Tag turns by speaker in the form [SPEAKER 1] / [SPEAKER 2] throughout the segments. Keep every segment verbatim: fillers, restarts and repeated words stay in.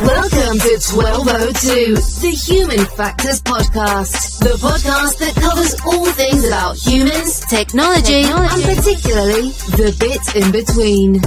[SPEAKER 1] Welcome to twelve oh two, the Human Factors Podcast, the podcast that covers all things about humans, technology, technology. and particularly the bit in between.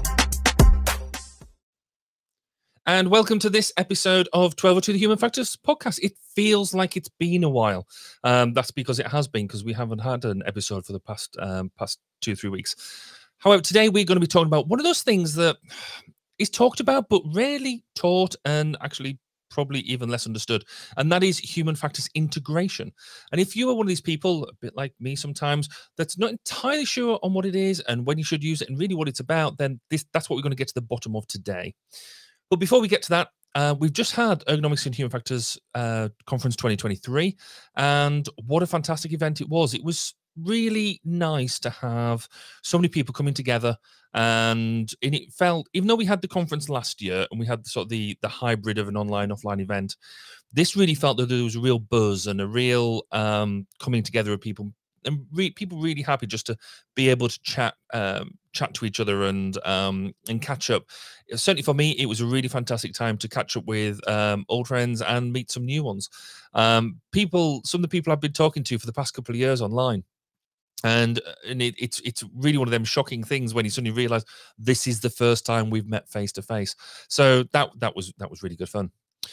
[SPEAKER 2] And welcome to this episode of twelve oh two, the Human Factors Podcast. It feels like it's been a while. Um, that's because it has been, because we haven't had an episode for the past um, past two, three weeks. However, today we're going to be talking about one of those things that is talked about but rarely taught, and actually probably even less understood, and that is human factors integration. And if you are one of these people, a bit like me sometimes, that's not entirely sure on what it is and when you should use it and really what it's about, then this that's what we're going to get to the bottom of today. But before we get to that, uh, we've just had Ergonomics and Human Factors uh, Conference twenty twenty-three, and what a fantastic event it was. It was really nice to have so many people coming together, and, and it felt, even though we had the conference last year and we had sort of the the hybrid of an online offline event, this really felt that there was a real buzz and a real um coming together of people, and re people really happy just to be able to chat um chat to each other and um and catch up. Certainly for me, it was a really fantastic time to catch up with um old friends and meet some new ones. Um people some of the people I've been talking to for the past couple of years online. And and it, it's it's really one of them shocking things when you suddenly realize this is the first time we've met face to face. So that that was that was really good fun.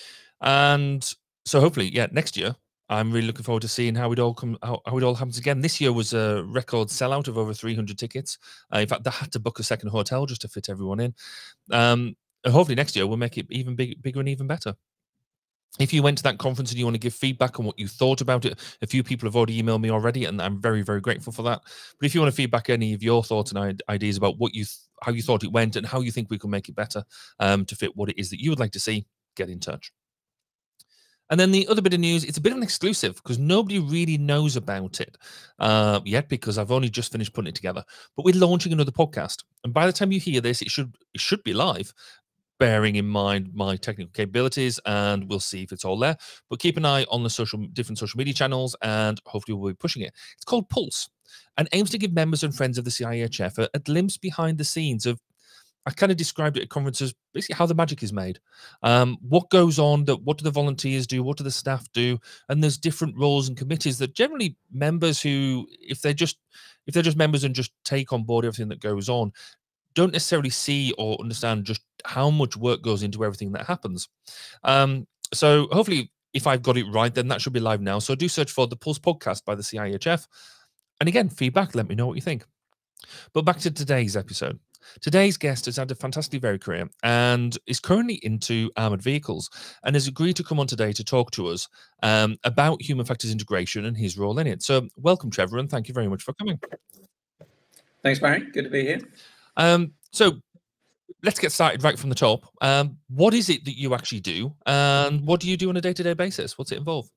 [SPEAKER 2] And so hopefully, yeah, next year I'm really looking forward to seeing how it all come how, how it all happens again. This year was a record sellout of over three hundred tickets. Uh, in fact, they had to book a second hotel just to fit everyone in. Um, and hopefully next year we'll make it even big, bigger and even better. If you went to that conference and you want to give feedback on what you thought about it, a few people have already emailed me already, and I'm very, very grateful for that. But if you want to feedback any of your thoughts and ideas about what you, th how you thought it went and how you think we can make it better um, to fit what it is that you would like to see, get in touch. And then the other bit of news, it's a bit of an exclusive because nobody really knows about it uh, yet, because I've only just finished putting it together. But we're launching another podcast, and by the time you hear this, it should it should be live, bearing in mind my technical capabilities, and we'll see if it's all there. But keep an eye on the social different social media channels, and hopefully we'll be pushing it. It's called Pulse, and aims to give members and friends of the C I H F a, a glimpse behind the scenes of, I kind of described it at conferences, basically how the magic is made. Um, what goes on, that what do the volunteers do, what do the staff do, and there's different roles and committees that generally members who, if they're just if they're just members and just take on board everything that goes on, don't necessarily see or understand just how much work goes into everything that happens. Um, so hopefully, if I've got it right, then that should be live now. So do search for the Pulse Podcast by the C I H F. And again, feedback, let me know what you think. But back to today's episode. Today's guest has had a fantastically varied career and is currently into armored vehicles, and has agreed to come on today to talk to us um, about human factors integration and his role in it. So welcome, Trevor, and thank you very much for coming.
[SPEAKER 3] Thanks, Barry. Good to be here.
[SPEAKER 2] Um, so let's get started right from the top. Um, what is it that you actually do, and what do you do on a day-to-day basis? What's it involve?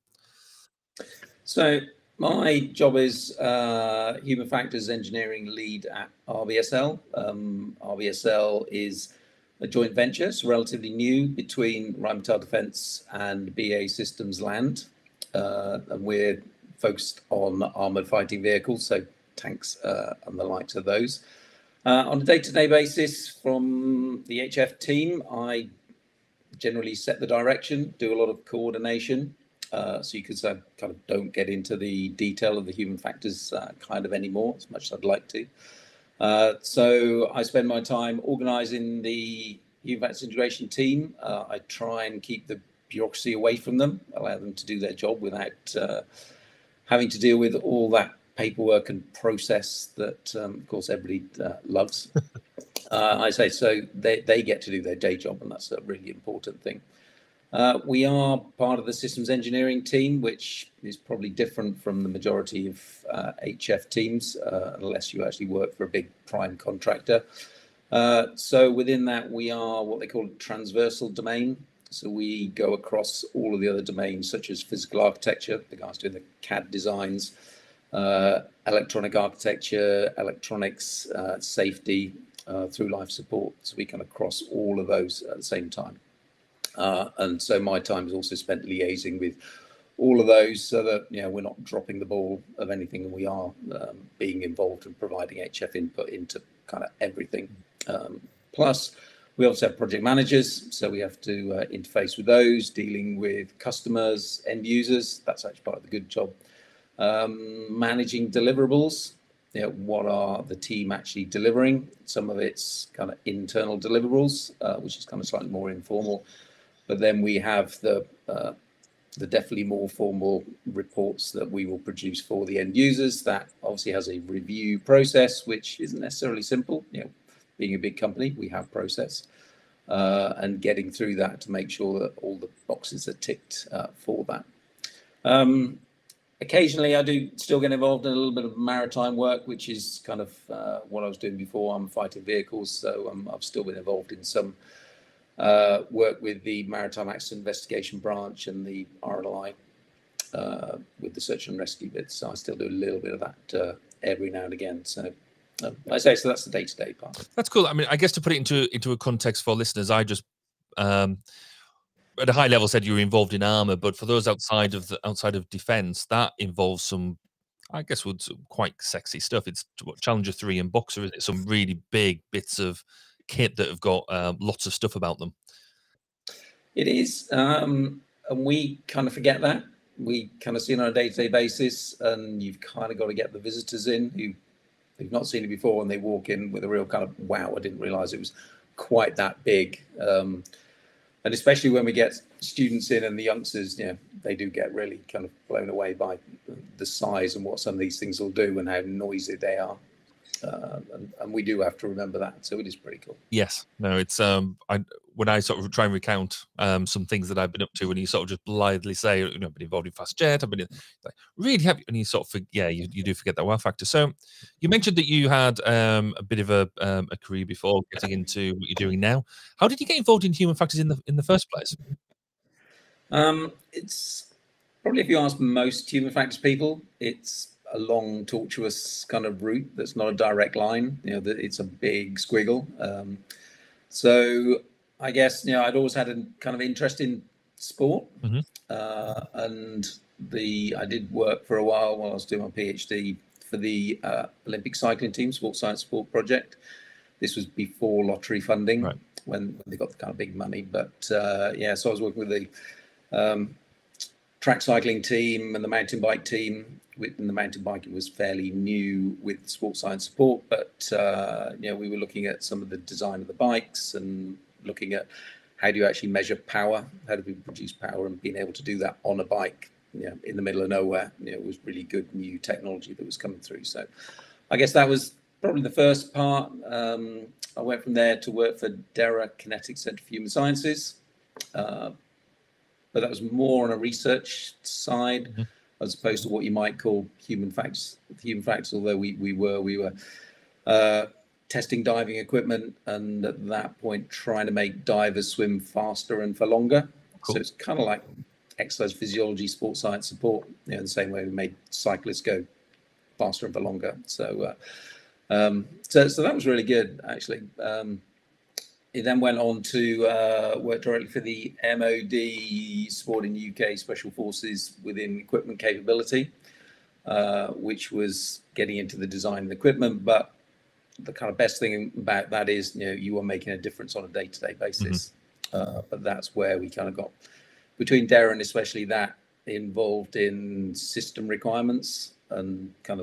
[SPEAKER 3] So my job is uh, Human Factors Engineering Lead at R B S L. Um, R B S L is a joint venture, it's relatively new, between Rheinmetall Defence and B A E Systems Land. Uh, and we're focused on armoured fighting vehicles, so tanks uh, and the likes of those. Uh, on a day-to-day basis, from the H F team, I generally set the direction, do a lot of coordination. Uh, so you could say I kind of don't get into the detail of the human factors uh, kind of anymore, as much as I'd like to. Uh, so I spend my time organising the human factors integration team. Uh, I try and keep the bureaucracy away from them, allow them to do their job without uh, having to deal with all that paperwork and process that, um, of course, everybody uh, loves. uh, I say so they, they get to do their day job, and that's a really important thing. Uh, we are part of the systems engineering team, which is probably different from the majority of uh, H F teams, uh, unless you actually work for a big prime contractor. Uh, so within that, we are what they call a transversal domain. So we go across all of the other domains, such as physical architecture, the guys doing the C A D designs, uh, electronic architecture, electronics, uh, safety, uh, through life support. So we kind of cross all of those at the same time. Uh, and so my time is also spent liaising with all of those, so that, you know, we're not dropping the ball of anything, and we are um, being involved and providing H F input into kind of everything. Um, plus, We also have project managers, so we have to uh, interface with those, dealing with customers, end users. That's actually part of the good job. Um, managing deliverables. You know, what are the team actually delivering? Some of it's kind of internal deliverables, uh, which is kind of slightly more informal. But then we have the uh, the definitely more formal reports that we will produce for the end users. That obviously has a review process, which isn't necessarily simple. You know, being a big company, we have process, uh, and getting through that to make sure that all the boxes are ticked uh, for that. Um, occasionally, I do still get involved in a little bit of maritime work, which is kind of uh, what I was doing before. I'm fighting vehicles, so um, I've still been involved in some Uh, work with the Maritime Accident Investigation Branch and the R L I uh, with the search and rescue bits. So I still do a little bit of that uh, every now and again. So uh, I say, so that's the day-to-day part.
[SPEAKER 2] That's cool. I mean, I guess to put it into into a context for listeners, I just um, at a high level said you were involved in armor, but for those outside of the outside of defense, that involves some, I guess, would quite sexy stuff. It's what, Challenger three and Boxer, is it? Some really big bits of kit that have got um, lots of stuff about them.
[SPEAKER 3] It is, um, and we kind of forget that. We kind of see it on a day-to-day basis, and you've kind of got to get the visitors in who they've not seen it before, and they walk in with a real kind of, wow, I didn't realize it was quite that big. Um, and especially when we get students in and the youngsters, you know, they do get really kind of blown away by the size and what some of these things will do and how noisy they are. Uh, and, and we do have to remember that, so it is pretty cool.
[SPEAKER 2] Yes, no, it's um, I when I sort of try and recount um some things that I've been up to, and you sort of just blithely say, you know, I've been involved in fast jet, I've been in, like, really happy, and you sort of, yeah, you, you do forget that wow factor. So you mentioned that you had um a bit of a um, a career before getting into what you're doing now. How did you get involved in human factors in the in the first place?
[SPEAKER 3] Um, it's probably, if you ask most human factors people, it's a long, tortuous kind of route that's not a direct line. You know, that it's a big squiggle. Um, so I guess, you know, I'd always had a kind of interest in sport, mm-hmm. uh, and the I did work for a while while I was doing my PhD for the uh, Olympic cycling team, Sports Science Sport Project. This was before lottery funding, right, when, when they got the kind of big money. But uh, yeah, so I was working with the um, track cycling team and the mountain bike team. And the mountain biking was fairly new with sports science support, but uh, you know, we were looking at some of the design of the bikes and looking at how do you actually measure power, how do we produce power, and being able to do that on a bike, you know, in the middle of nowhere, you know, was really good new technology that was coming through. So I guess that was probably the first part. Um, I went from there to work for DERA Kinetic Centre for Human Sciences, uh, but that was more on a research side. Mm-hmm. As opposed to what you might call human facts, human facts. Although we we were we were uh, testing diving equipment, and at that point trying to make divers swim faster and for longer. Cool. So it's kind of like exercise physiology, sports science support. You know, in the same way we made cyclists go faster and for longer. So uh, um, so so that was really good actually. Um, He then went on to uh, work directly for the M O D supporting U K Special Forces within equipment capability, uh, which was getting into the design of the equipment. But the kind of best thing about that is, you know, you are making a difference on a day-to-day basis. Mm-hmm. uh, but that's where we kind of got between DERA and especially that involved in system requirements and kind of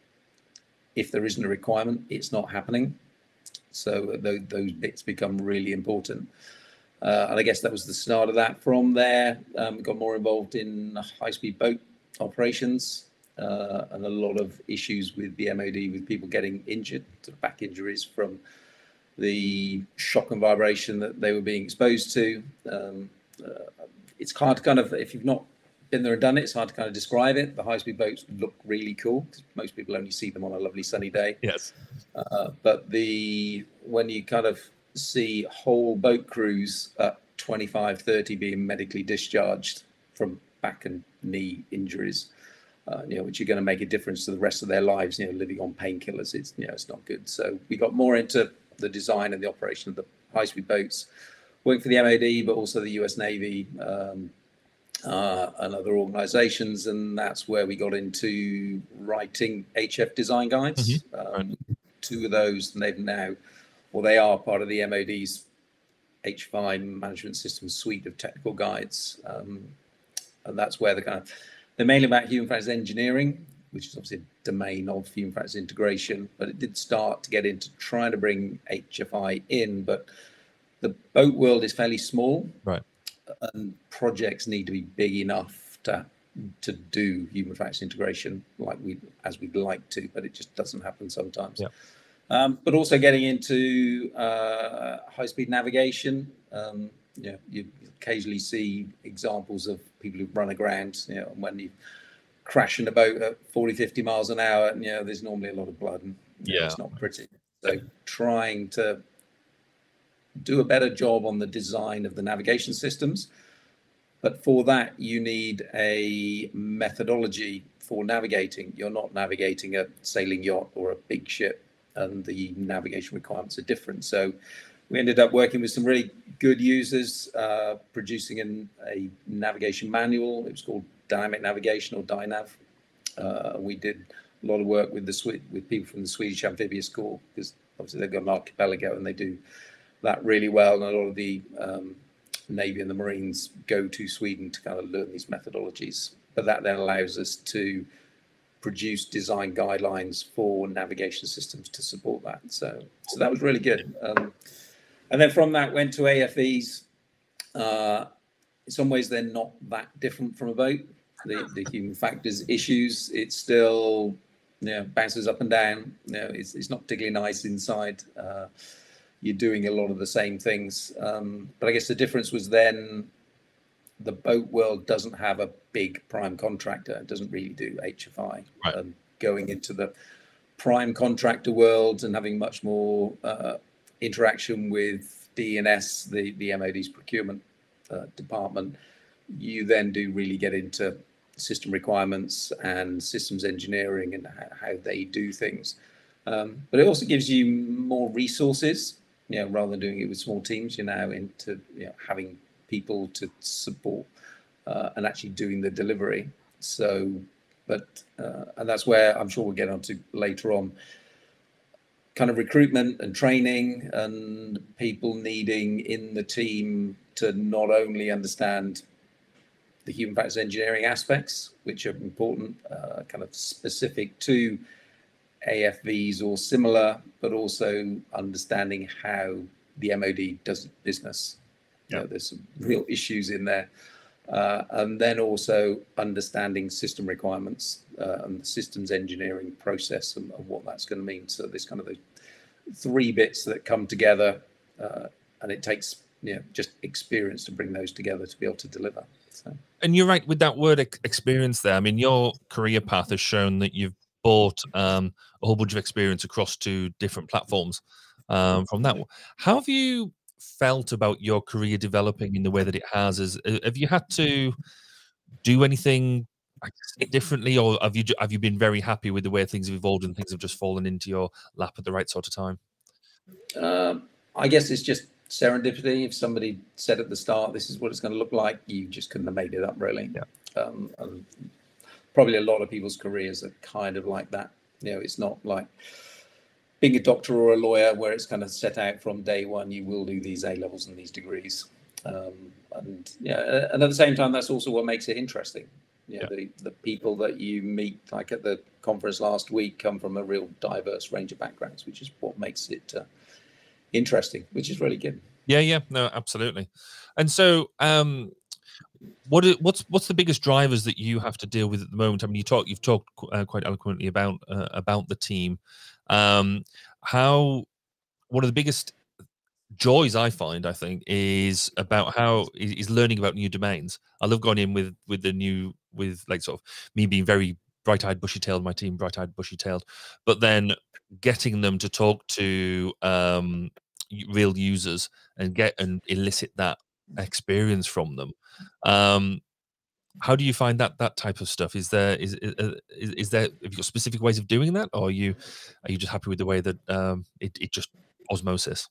[SPEAKER 3] if there isn't a requirement, it's not happening. So those, those bits become really important. Uh, and I guess that was the start of that. From there, um, got more involved in high-speed boat operations uh, and a lot of issues with the M O D, with people getting injured, sort of back injuries from the shock and vibration that they were being exposed to. Um, uh, it's hard to kind of, if you've not been there and done it, it's hard to kind of describe it. The high-speed boats look really cool. Most people only see them on a lovely sunny day.
[SPEAKER 2] Yes.
[SPEAKER 3] Uh, but the when you kind of see whole boat crews at twenty-five, thirty being medically discharged from back and knee injuries, uh, you know, which are going to make a difference to the rest of their lives, you know, living on painkillers, it's, you know, it's not good. So we got more into the design and the operation of the high-speed boats, working for the M O D, but also the U S Navy um, uh, and other organizations. And that's where we got into writing H F design guides. Mm-hmm. um, Two of those, and they've now, well, they are part of the M O D's H F I management system suite of technical guides. Um, and that's where the kind of, they're mainly about human factors engineering, which is obviously a domain of human factors integration, but it did start to get into trying to bring H F I in, but the boat world is fairly small,
[SPEAKER 2] right?
[SPEAKER 3] And projects need to be big enough to to do human factors integration like we as we'd like to, but it just doesn't happen sometimes.
[SPEAKER 2] Yeah.
[SPEAKER 3] Um, but also getting into uh, high-speed navigation. Um, you know, you occasionally see examples of people who run aground, you know, and when you crash in a boat at forty, fifty miles an hour, and, you know, there's normally a lot of blood, and you know,
[SPEAKER 2] Yeah.
[SPEAKER 3] it's not pretty. So trying to do a better job on the design of the navigation systems. But for that, you need a methodology for navigating. You're not navigating a sailing yacht or a big ship, and the navigation requirements are different. So we ended up working with some really good users, uh, producing an, a navigation manual. It was called Dynamic Navigation or DyNav. Uh, we did a lot of work with the with people from the Swedish Amphibious Corps, because obviously they've got an archipelago and they do that really well. And a lot of the um, Navy and the Marines go to Sweden to kind of learn these methodologies. But that then allows us to produce design guidelines for navigation systems to support that. So, so that was really good. Um, and then from that went to A F Es. Uh, in some ways, they're not that different from a boat. The, the human factors issues, it's still, you know, bounces up and down. You know, it's, it's not particularly nice inside. Uh, you're doing a lot of the same things. Um, but I guess the difference was then the boat world doesn't have a big prime contractor. It doesn't really do H F I.
[SPEAKER 2] Right.
[SPEAKER 3] Um, going into the prime contractor world and having much more uh, interaction with D N S, the, the M O D's procurement uh, department, you then do really get into system requirements and systems engineering and how they do things. Um, but it also gives you more resources. You know, rather than doing it with small teams, you're now into, you know, having people to support uh, and actually doing the delivery. So, but, uh, and that's where I'm sure we'll get onto later on, kind of recruitment and training and people needing in the team to not only understand the human factors engineering aspects, which are important, uh, kind of specific to A F Vs or similar, but also understanding how the M O D does business. You know, there's some real issues in there. Uh, and then also understanding system requirements uh, and the systems engineering process and, and what that's going to mean. So there's kind of the three bits that come together, uh, and it takes, you know, just experience to bring those together to be able to deliver. So.
[SPEAKER 2] And you're right with that word experience there. I mean, your career path has shown that you've bought um, a whole bunch of experience across two different platforms um, from that. How have you felt about your career developing in the way that it has? Is, have you had to do anything differently, or have you have you been very happy with the way things have evolved and things have just fallen into your lap at the right sort of time?
[SPEAKER 3] Um, I guess it's just serendipity. If somebody said at the start, this is what it's going to look like, you just couldn't have made it up, really.
[SPEAKER 2] Yeah.
[SPEAKER 3] Um, and probably a lot of people's careers are kind of like that. You know, it's not like being a doctor or a lawyer where it's kind of set out from day one, you will do these A levels and these degrees. Um, and yeah, and at the same time, that's also what makes it interesting. You know, yeah. the, the people that you meet, like at the conference last week, come from a real diverse range of backgrounds, which is what makes it uh, interesting, which is really good.
[SPEAKER 2] Yeah, yeah, no, absolutely. And so, um, what is, what's what's the biggest drivers that you have to deal with at the moment? I mean, you talk, you've talked uh, quite eloquently about uh, about the team. Um, how one of the biggest joys I find, I think, is about how is learning about new domains. I love going in with with the new with like sort of me being very bright-eyed, bushy-tailed, my team bright-eyed, bushy-tailed, but then getting them to talk to um, real users and get and elicit that experience from them. Um, how do you find that that type of stuff? Is there is is, is, is there have you got specific ways of doing that, or are you are you just happy with the way that um, it it just osmosis?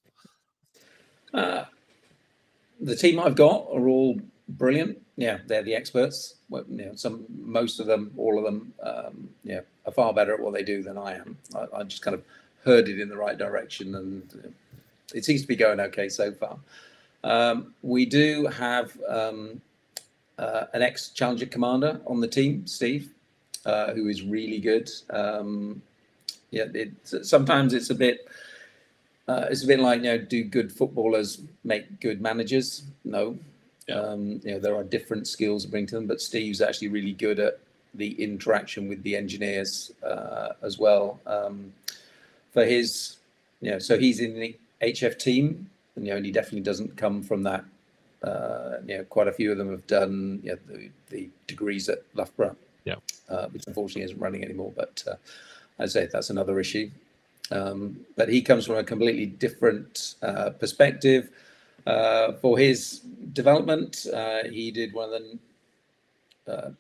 [SPEAKER 3] Uh, the team I've got are all brilliant. Yeah, they're the experts. Well, you know, some, most of them, all of them, um, yeah, are far better at what they do than I am. I, I just kind of herded in the right direction, and it seems to be going okay so far. Um, we do have um, uh, an ex-Challenger commander on the team, Steve, uh, who is really good. Um, yeah, it, sometimes it's a bit, uh, it's a bit like, you know, do good footballers make good managers? No. Yeah. Um, you know, there are different skills to bring to them, but Steve's actually really good at the interaction with the engineers uh, as well. Um, for his, you know, so he's in the H F team, and, you know, and he definitely doesn't come from that. Uh, you know, quite a few of them have done, you know, the, the degrees at Loughborough,
[SPEAKER 2] yeah,
[SPEAKER 3] uh, which unfortunately isn't running anymore. But uh, as I say, that's another issue. Um, but he comes from a completely different uh, perspective. Uh, for his development, uh, he did one of the uh,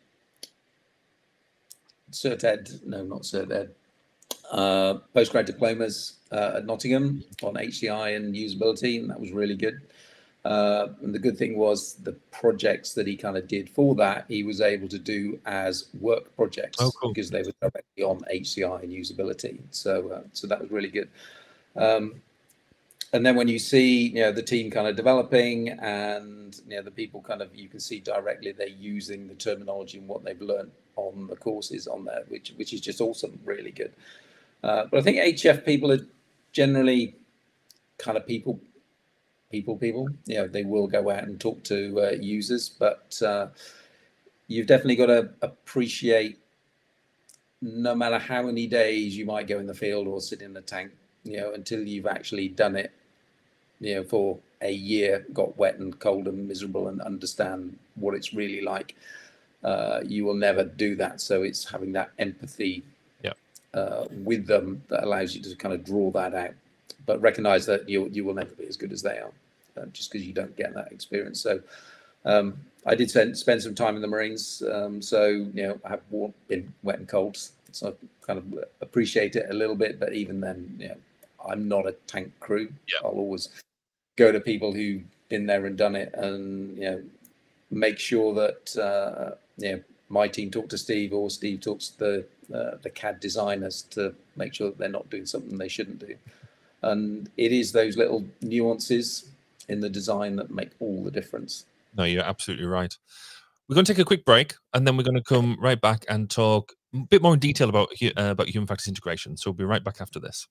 [SPEAKER 3] Cert Ed, no, not Cert Ed, uh, postgrad diplomas uh, at Nottingham on H C I and usability, and that was really good. Uh, and the good thing was the projects that he kind of did for that, he was able to do as work projects.
[SPEAKER 2] Oh, cool.
[SPEAKER 3] Because they were directly on H C I and usability. So, uh, so that was really good. Um, and then when you see, you know, the team kind of developing, and, you know, the people kind of, you can see directly they're using the terminology and what they've learned on the courses on there, which which is just awesome, really good. Uh, but I think H F people are generally kind of people. people people you know, they will go out and talk to uh, users, but uh, you've definitely got to appreciate, no matter how many days you might go in the field or sit in the tank, you know, until you've actually done it, you know, for a year, got wet and cold and miserable, and understand what it's really like, uh, you will never do that. So it's having that empathy
[SPEAKER 2] yeah.
[SPEAKER 3] uh, with them that allows you to kind of draw that out, but recognize that you you will never be as good as they are, uh, just because you don't get that experience. So um, I did spend, spend some time in the Marines, um, so, you know, I have warm, been wet and cold, so I kind of appreciate it a little bit. But even then, you know, I'm not a tank crew.
[SPEAKER 2] Yeah.
[SPEAKER 3] I'll always go to people who've been there and done it, and, you know, make sure that uh, you know, my team talk to Steve, or Steve talks to the uh, the C A D designers, to make sure that they're not doing something they shouldn't do. And it is those little nuances in the design that make all the difference.
[SPEAKER 2] No, you're absolutely right. We're going to take a quick break, and then we're going to come right back and talk a bit more in detail about uh, about human factors integration. So we'll be right back after this.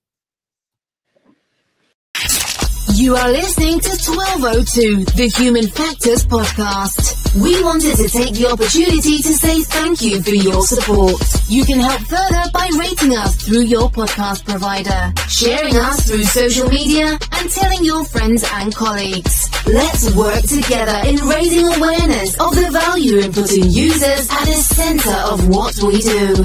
[SPEAKER 1] You are listening to twelve oh two, the Human Factors Podcast. We wanted to take the opportunity to say thank you for your support. You can help further by rating us through your podcast provider, sharing us through social media, and telling your friends and colleagues. Let's work together in raising awareness of the value in putting users at the center of what we do.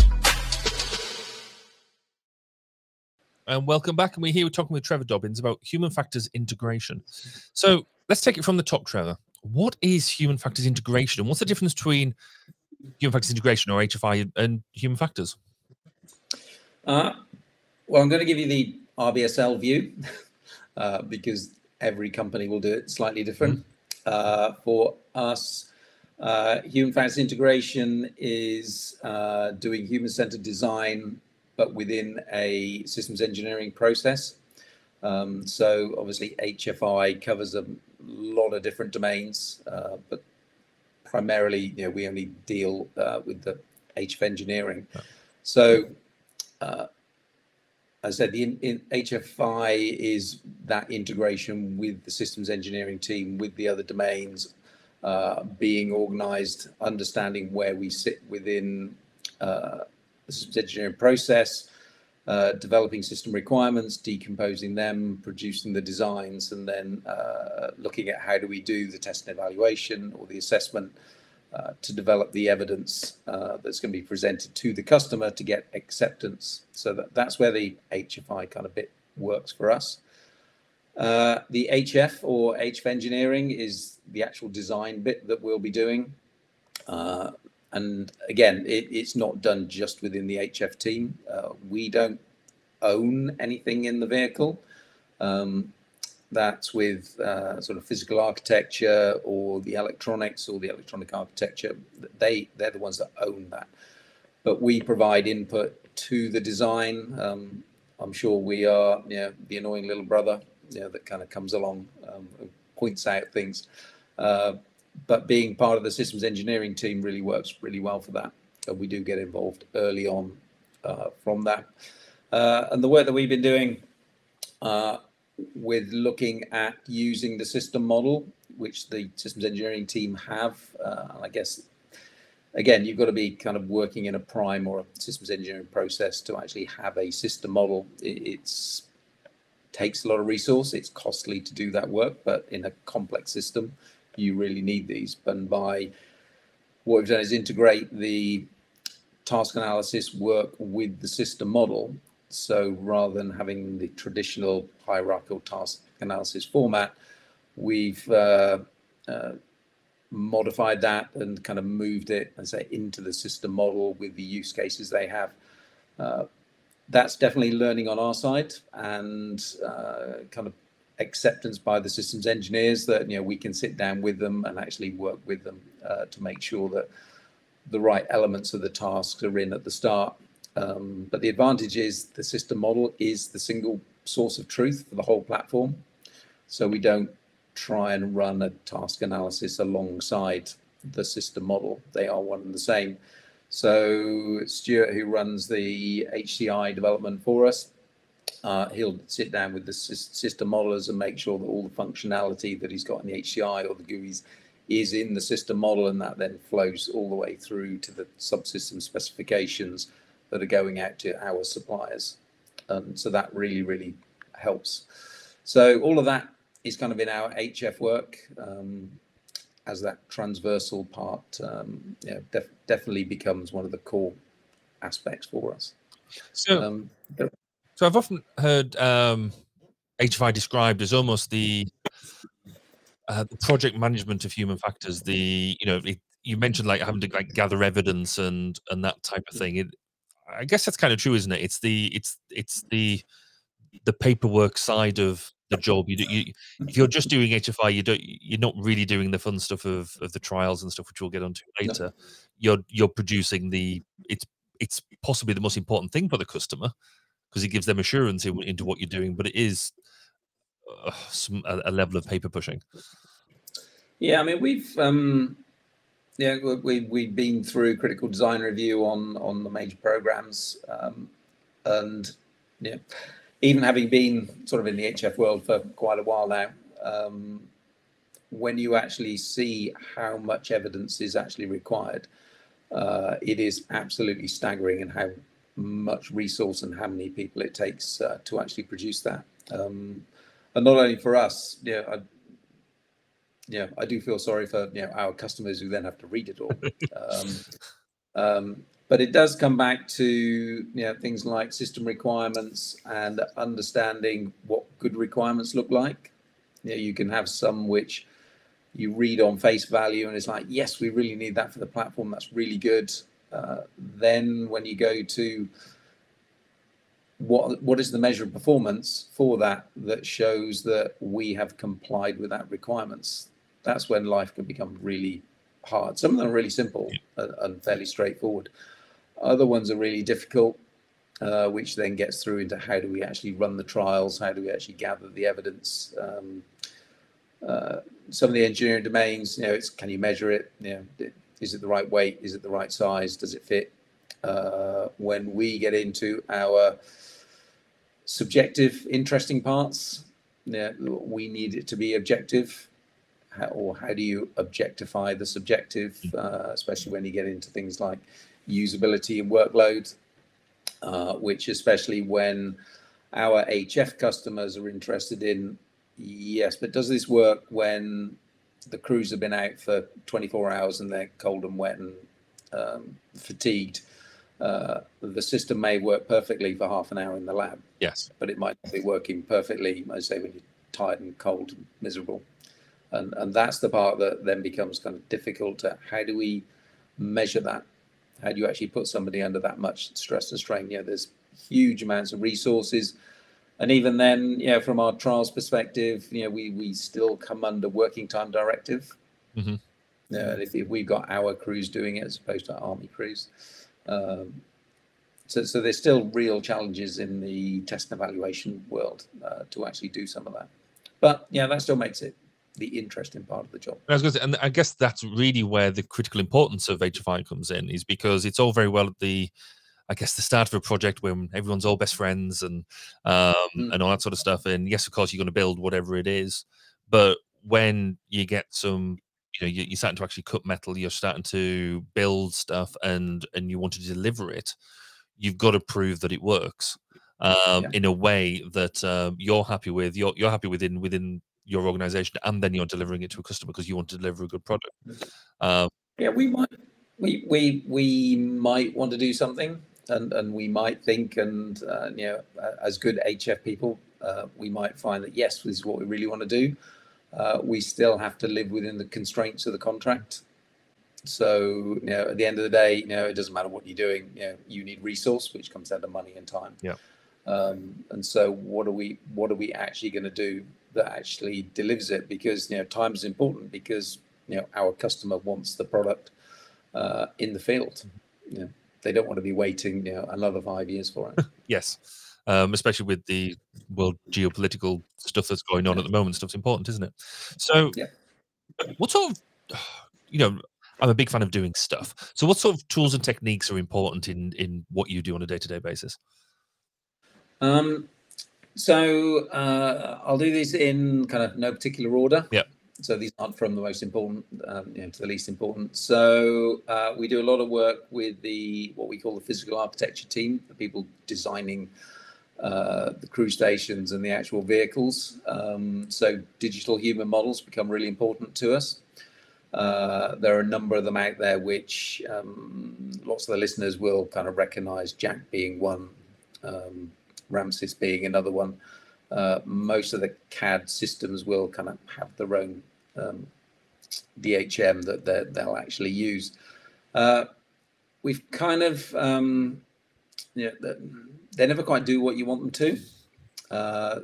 [SPEAKER 2] And welcome back, and we're here talking with Trevor Dobbins about human factors integration. So let's take it from the top, Trevor. What is human factors integration, and what's the difference between human factors integration, or H F I, and human factors?
[SPEAKER 3] Uh, well, I'm going to give you the R B S L view uh, because every company will do it slightly different. Mm-hmm. Uh, for us, uh, human factors integration is uh, doing human-centered design, but within a systems engineering process. Um, so obviously H F I covers a lot of different domains, uh, but primarily, you know, we only deal uh, with the H F engineering. Yeah. So uh, as I said, the in, in H F I is that integration with the systems engineering team, with the other domains, uh, being organized, understanding where we sit within uh, the systems engineering process, uh, developing system requirements, decomposing them, producing the designs, and then uh, looking at how do we do the test and evaluation or the assessment uh, to develop the evidence uh, that's going to be presented to the customer to get acceptance. So that, that's where the H F I kind of bit works for us. Uh, the H F or H F engineering is the actual design bit that we'll be doing. Uh, And again, it, it's not done just within the H F team. Uh, we don't own anything in the vehicle. Um, that's with uh, sort of physical architecture or the electronics or the electronic architecture. They, they're the ones that own that. But we provide input to the design. Um, I'm sure we are, you know, the annoying little brother, you know, that kind of comes along. Um, points out things. Uh, but being part of the systems engineering team really works really well for that. And we do get involved early on uh, from that. Uh, and the work that we've been doing uh, with looking at using the system model, which the systems engineering team have, uh, I guess, again, you've got to be kind of working in a prime or a systems engineering process to actually have a system model. It it's, takes a lot of resource. It's costly to do that work, but in a complex system, you really need these. And by what we've done is integrate the task analysis work with the system model. So rather than having the traditional hierarchical task analysis format, we've uh, uh, modified that and kind of moved it, I say, into the system model with the use cases they have. Uh, that's definitely learning on our side, and uh, kind of acceptance by the systems engineers that, you know, we can sit down with them and actually work with them uh, to make sure that the right elements of the tasks are in at the start. Um, but the advantage is the system model is the single source of truth for the whole platform. So we don't try and run a task analysis alongside the system model. They are one and the same. So Stuart, who runs the H C I development for us, uh, he'll sit down with the system modelers and make sure that all the functionality that he's got in the H C I or the G U Is is in the system model, and that then flows all the way through to the subsystem specifications that are going out to our suppliers. Um, so that really, really helps. So all of that is kind of in our H F work um, as that transversal part um, yeah, def definitely becomes one of the core aspects for us.
[SPEAKER 2] So, um, so I've often heard um, H F I described as almost the uh, the project management of human factors. The you know it, you mentioned like having to like gather evidence and and that type of thing. It, I guess that's kind of true, isn't it? It's the it's it's the the paperwork side of the job. You, do, you if you're just doing H F I, you don't you're not really doing the fun stuff of of the trials and stuff, which we'll get onto later. No. You're you're producing the it's it's possibly the most important thing for the customer because it gives them assurance in, into what you're doing, but it is uh, some, a, a level of paper pushing.
[SPEAKER 3] Yeah, I mean we've um, yeah we we've been through critical design review on on the major programs, um, and yeah. Even having been sort of in the H F world for quite a while now, um, when you actually see how much evidence is actually required, uh, it is absolutely staggering in how much resource and how many people it takes uh, to actually produce that. Um, and not only for us, yeah, I, yeah, I do feel sorry for you know our customers who then have to read it all. Um, um, But it does come back to you know things like system requirements and understanding what good requirements look like. You know, you can have some which you read on face value and it's like, yes, we really need that for the platform. That's really good. Uh, then when you go to what what is the measure of performance for that that shows that we have complied with that requirements, that's when life can become really hard. Some of them are really simple and, and fairly straightforward. Other ones are really difficult, uh, which then gets through into how do we actually run the trials, how do we actually gather the evidence. Um, uh, some of the engineering domains, you know, it's can you measure it? You know, is it the right weight? Is it the right size? Does it fit? Uh, when we get into our subjective, interesting parts, yeah, we need it to be objective. How, or how do you objectify the subjective, uh, especially when you get into things like usability and workload, uh, which especially when our H F customers are interested in, yes, but does this work when the crews have been out for twenty-four hours and they're cold and wet and um, fatigued? Uh, the system may work perfectly for half an hour in the lab.
[SPEAKER 2] Yes.
[SPEAKER 3] But it might not be working perfectly, I say, when you're tired and cold and miserable. And, and that's the part that then becomes kind of difficult. To, how do we measure that? How do you actually put somebody under that much stress and strain? Yeah, there's huge amounts of resources. And even then, you know, from our trials perspective, you know, we, we still come under working time directive. Mm-hmm. Uh, if, if we've got our crews doing it as opposed to Army crews. Um, so, so there's still real challenges in the test and evaluation world uh, to actually do some of that. But yeah, that still makes it the interesting part of the job.
[SPEAKER 2] I was going to say, and I guess that's really where the critical importance of H F I comes in, is because it's all very well at the, I guess, the start of a project when everyone's all best friends and um, mm. and all that sort of stuff. And yes, of course, you're going to build whatever it is, but when you get some, you know, you're starting to actually cut metal, you're starting to build stuff, and and you want to deliver it, you've got to prove that it works um, yeah. in a way that um, you're happy with. You're you're happy within within your organization, and then you're delivering it to a customer because you want to deliver a good product. Um,
[SPEAKER 3] yeah, we might we we we might want to do something, and and we might think, and uh, you know, as good H F people, uh, we might find that yes, this is what we really want to do. Uh, we still have to live within the constraints of the contract. So, you know, at the end of the day, you know, it doesn't matter what you're doing. You know, you need resource, which comes out of money and time.
[SPEAKER 2] Yeah.
[SPEAKER 3] Um, and so, what are we? What are we actually going to do that actually delivers it? Because you know, time is important. Because you know, our customer wants the product uh, in the field. Mm-hmm. You know, they don't want to be waiting, you know, another five years for it.
[SPEAKER 2] Yes. Um, especially with the world geopolitical stuff that's going on yeah. at the moment. Stuff's important, isn't it? So,
[SPEAKER 3] yeah.
[SPEAKER 2] what sort of, you know, I'm a big fan of doing stuff. So, what sort of tools and techniques are important in in what you do on a day-to-day basis?
[SPEAKER 3] Um, so uh, I'll do these in kind of no particular order.
[SPEAKER 2] Yeah.
[SPEAKER 3] So these aren't from the most important, um, you know, to the least important. So uh, we do a lot of work with the what we call the physical architecture team, the people designing uh, the crew stations and the actual vehicles. Um, so digital human models become really important to us. Uh, there are a number of them out there which um, lots of the listeners will kind of recognize, Jack being one, um, Ramsys being another one. Uh, most of the C A D systems will kind of have their own um, D H M that they'll actually use. Uh, we've kind of, um, you know, they never quite do what you want them to. Uh,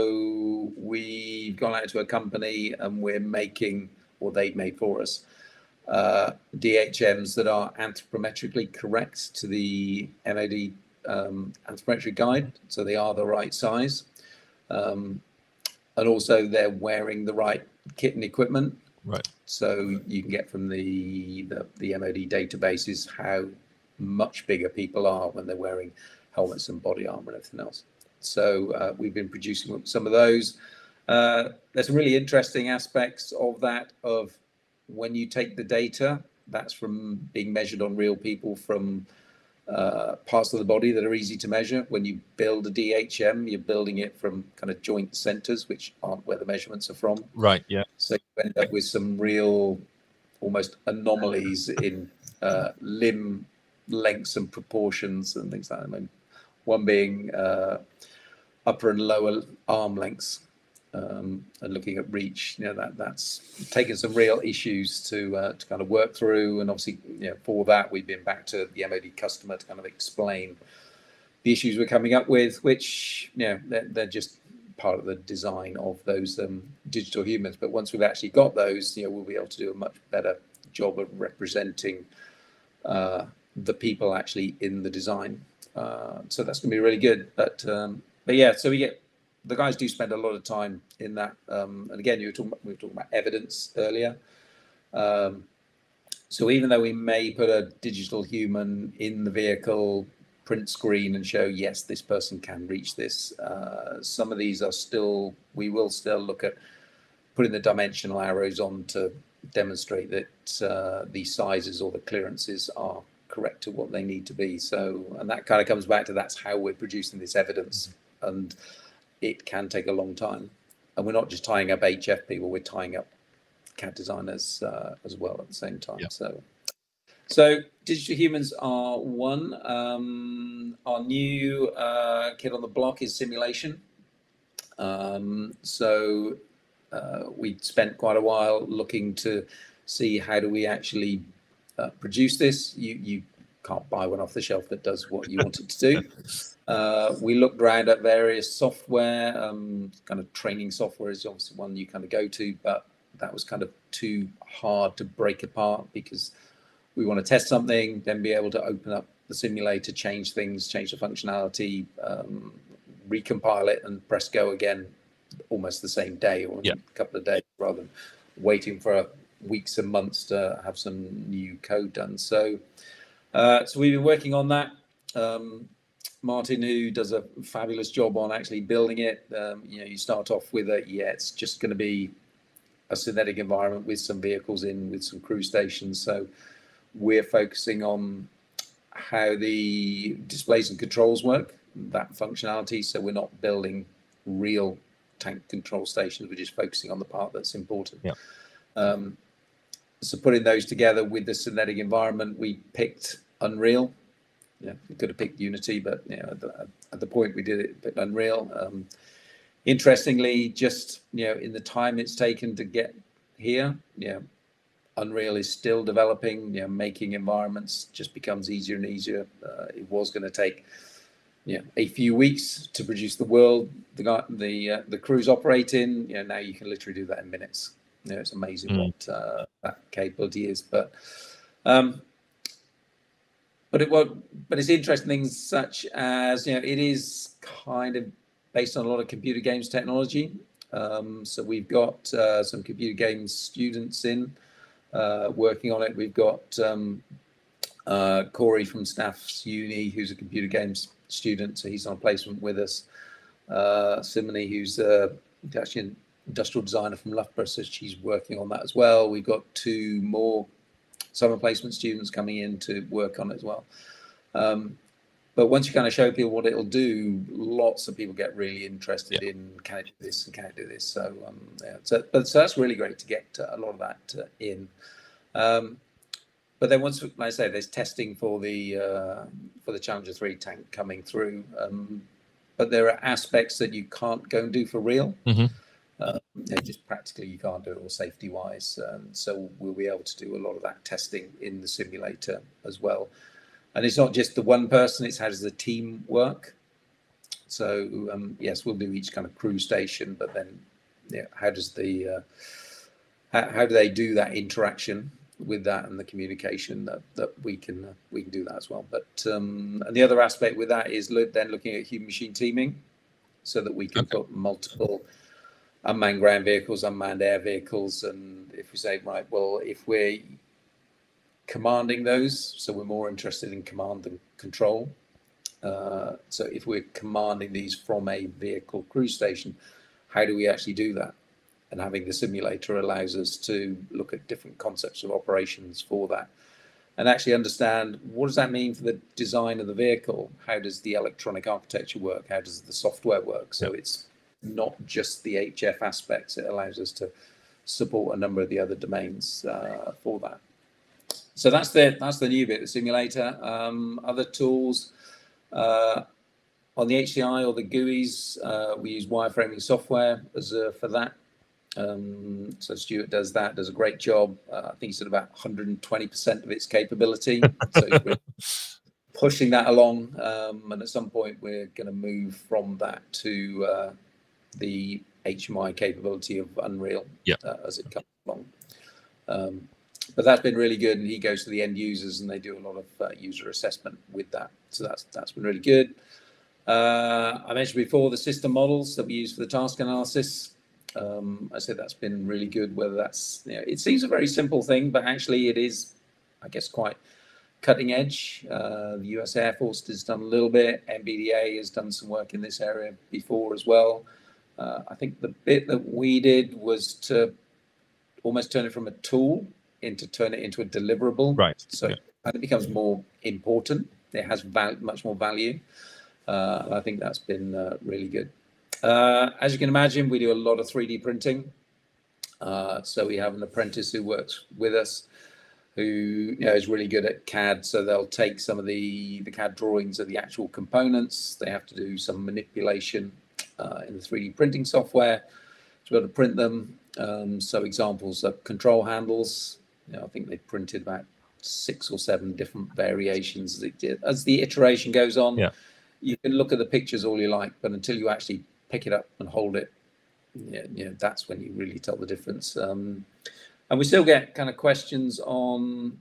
[SPEAKER 3] so we've gone out to a company and we're making, or they've made for us, uh, D H Ms that are anthropometrically correct to the M O D um, anthropometric guide. So they are the right size. Um, and also they're wearing the right kit and equipment.
[SPEAKER 2] Right.
[SPEAKER 3] So you can get from the, the, the M O D databases how much bigger people are when they're wearing helmets and body armor and everything else. So uh, we've been producing some of those. Uh, there's some really interesting aspects of that, of when you take the data, that's from being measured on real people from uh, parts of the body that are easy to measure. When you build a D H M, you're building it from kind of joint centers, which aren't where the measurements are from.
[SPEAKER 2] Right, yeah.
[SPEAKER 3] So you end up with some real, almost anomalies in uh, limb lengths and proportions and things like that. I mean, one being uh, upper and lower arm lengths. Um, and looking at reach, you know, that that's taken some real issues to uh, to kind of work through, and obviously, you know, for that we've been back to the M O D customer to kind of explain the issues we're coming up with, which, you know, they're, they're just part of the design of those um, digital humans. But once we've actually got those, you know, we'll be able to do a much better job of representing uh, the people actually in the design. Uh, so that's going to be really good. But um, but yeah, so we get. The guys do spend a lot of time in that, um, and again, you were talking about, we were talking about evidence earlier. Um, so even though we may put a digital human in the vehicle, print screen, and show yes, this person can reach this, uh, some of these are still. We will still look at putting the dimensional arrows on to demonstrate that uh, the sizes or the clearances are correct to what they need to be. So, and that kind of comes back to that's how we're producing this evidence. And it can take a long time, and we're not just tying up H F people, we're tying up C A D designers uh, as well at the same time. Yep. So, so digital humans are one. Um, our new uh, kid on the block is simulation. Um, so uh, we spent quite a while looking to see how do we actually uh, produce this. You you can't buy one off the shelf that does what you want it to do. Uh, we looked around at various software, um, kind of training software is obviously one you kind of go to, but that was kind of too hard to break apart because we want to test something, then be able to open up the simulator, change things, change the functionality, um, recompile it and press go again almost the same day or
[SPEAKER 2] yeah.
[SPEAKER 3] a couple of days. rather than waiting for weeks and months to have some new code done. So, uh, so we've been working on that. Um, Martin, who does a fabulous job on actually building it. Um, you know, you start off with a, yeah, it's just going to be a synthetic environment with some vehicles in, with some crew stations. So we're focusing on how the displays and controls work, that functionality. So we're not building real tank control stations. We're just focusing on the part that's important.
[SPEAKER 2] Yeah.
[SPEAKER 3] Um, so putting those together with the synthetic environment, we picked Unreal. Yeah, we could have picked Unity, but you know, at the, at the point we did it, picked Unreal. Um, interestingly, just you know, in the time it's taken to get here, you know, Unreal is still developing. You know, making environments just becomes easier and easier. Uh, it was going to take, you know, a few weeks to produce the world the guy, the uh, the crews operate in. You know, now you can literally do that in minutes. You know, it's amazing mm. what uh, that capability is, but. Um, But it was, but it's interesting things such as, you know, it is kind of based on a lot of computer games technology. Um, so we've got uh, some computer games students in uh, working on it. We've got um, uh, Corey from Staff's Uni, who's a computer games student, so he's on a placement with us. Uh, Simone, who's uh, actually an industrial designer from Loughborough, so she's working on that as well. We've got two more summer placement students coming in to work on it as well. Um, but once you kind of show people what it'll do, lots of people get really interested yeah. in can it do this and can it do this. So, um, yeah, so, but, so that's really great to get uh, a lot of that uh, in. Um, but then once, like I say, there's testing for the uh, for the Challenger three tank coming through. Um, but there are aspects that you can't go and do for real. Mm-hmm. Uh, you know, just practically you can't do it all safety wise, um, so we'll be able to do a lot of that testing in the simulator as well. And it's not just the one person, it's how does the team work. So um, yes, we'll do each kind of crew station, but then yeah, how does the uh, how, how do they do that interaction with that and the communication that, that we can uh, we can do that as well. But um, and the other aspect with that is look, then looking at human machine teaming, so that we can okay. put multiple unmanned ground vehicles, unmanned air vehicles, and if we say, right, well, if we're commanding those, so we're more interested in command than control. Uh, so if we're commanding these from a vehicle crew station, how do we actually do that? And having the simulator allows us to look at different concepts of operations for that and actually understand what does that mean for the design of the vehicle? How does the electronic architecture work? How does the software work? So yeah. it's not just the H F aspects, it allows us to support a number of the other domains uh, for that. So that's the that's the new bit, the simulator. Um, other tools uh, on the H C I or the G U Is, uh, we use wireframing software as uh, for that. Um, so Stuart does that, does a great job. Uh, I think he's at about one hundred twenty percent of its capability. So we're pushing that along, um, and at some point we're going to move from that to uh, the H M I capability of Unreal yeah. uh, as it comes along. Um, but that's been really good, and he goes to the end users and they do a lot of uh, user assessment with that. So that's that's been really good. Uh, I mentioned before the system models that we use for the task analysis. Um, I said that's been really good, whether that's, you know, it seems a very simple thing, but actually it is, I guess, quite cutting edge. Uh, the U S Air Force has done a little bit. M B D A has done some work in this area before as well. Uh, I think the bit that we did was to almost turn it from a tool into turn it into a deliverable.
[SPEAKER 2] Right.
[SPEAKER 3] So yeah. it becomes more important. It has val much more value. Uh, and I think that's been uh, really good. Uh, as you can imagine, we do a lot of three D printing. Uh, so we have an apprentice who works with us who, you know, is really good at C A D. So they'll take some of the, the C A D drawings of the actual components. They have to do some manipulation uh, in the three D printing software to be able to print them. Um, so examples of control handles, you know, I think they printed about six or seven different variations as, it did. As the iteration goes on. Yeah. You can look at the pictures all you like, but until you actually pick it up and hold it, yeah, yeah, that's when you really tell the difference. Um, and we still get kind of questions on,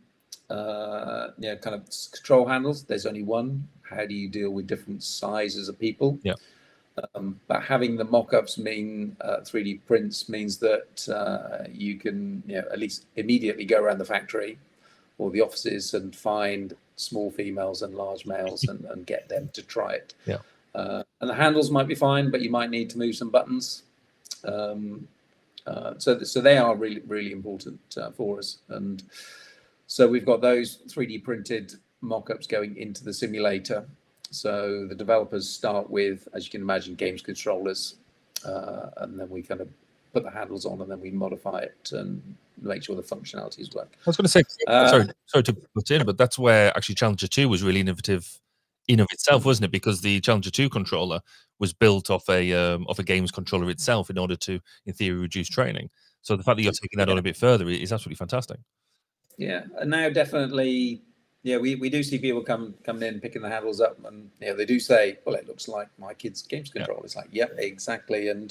[SPEAKER 3] uh, you know, kind of control handles. There's only one. How do you deal with different sizes of people?
[SPEAKER 2] Yeah.
[SPEAKER 3] Um, but having the mock-ups mean uh, three D prints means that uh, you can, you know, at least immediately go around the factory or the offices and find small females and large males and, and get them to try it.
[SPEAKER 2] Yeah.
[SPEAKER 3] Uh, and the handles might be fine, but you might need to move some buttons. Um, uh, so, so they are really, really important uh, for us. And so we've got those three D printed mock-ups going into the simulator. So the developers start with, as you can imagine, games controllers, uh, and then we kind of put the handles on, and then we modify it and make sure the functionalities work.
[SPEAKER 2] I was going to say,
[SPEAKER 3] Uh,
[SPEAKER 2] sorry, sorry to put in, but that's where actually Challenger two was really innovative in of itself, wasn't it? Because the Challenger two controller was built off a um, off a games controller itself in order to, in theory, reduce training. So the fact that you're taking that
[SPEAKER 3] yeah.
[SPEAKER 2] on a bit further is absolutely fantastic.
[SPEAKER 3] Yeah, and now definitely, yeah, we, we do see people come coming in picking the handles up, and you know, they do say, well, it looks like my kid's games controller. Yeah. It's like, yep, yeah, exactly. And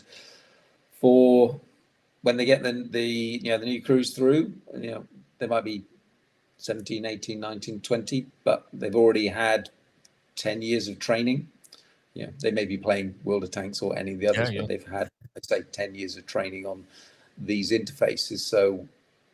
[SPEAKER 3] for when they get the, the you know the new crews through, you know, they might be seventeen, eighteen, nineteen, twenty, but they've already had ten years of training. Yeah, they may be playing World of Tanks or any of the others, yeah, yeah. but they've had, let's say, ten years of training on these interfaces. So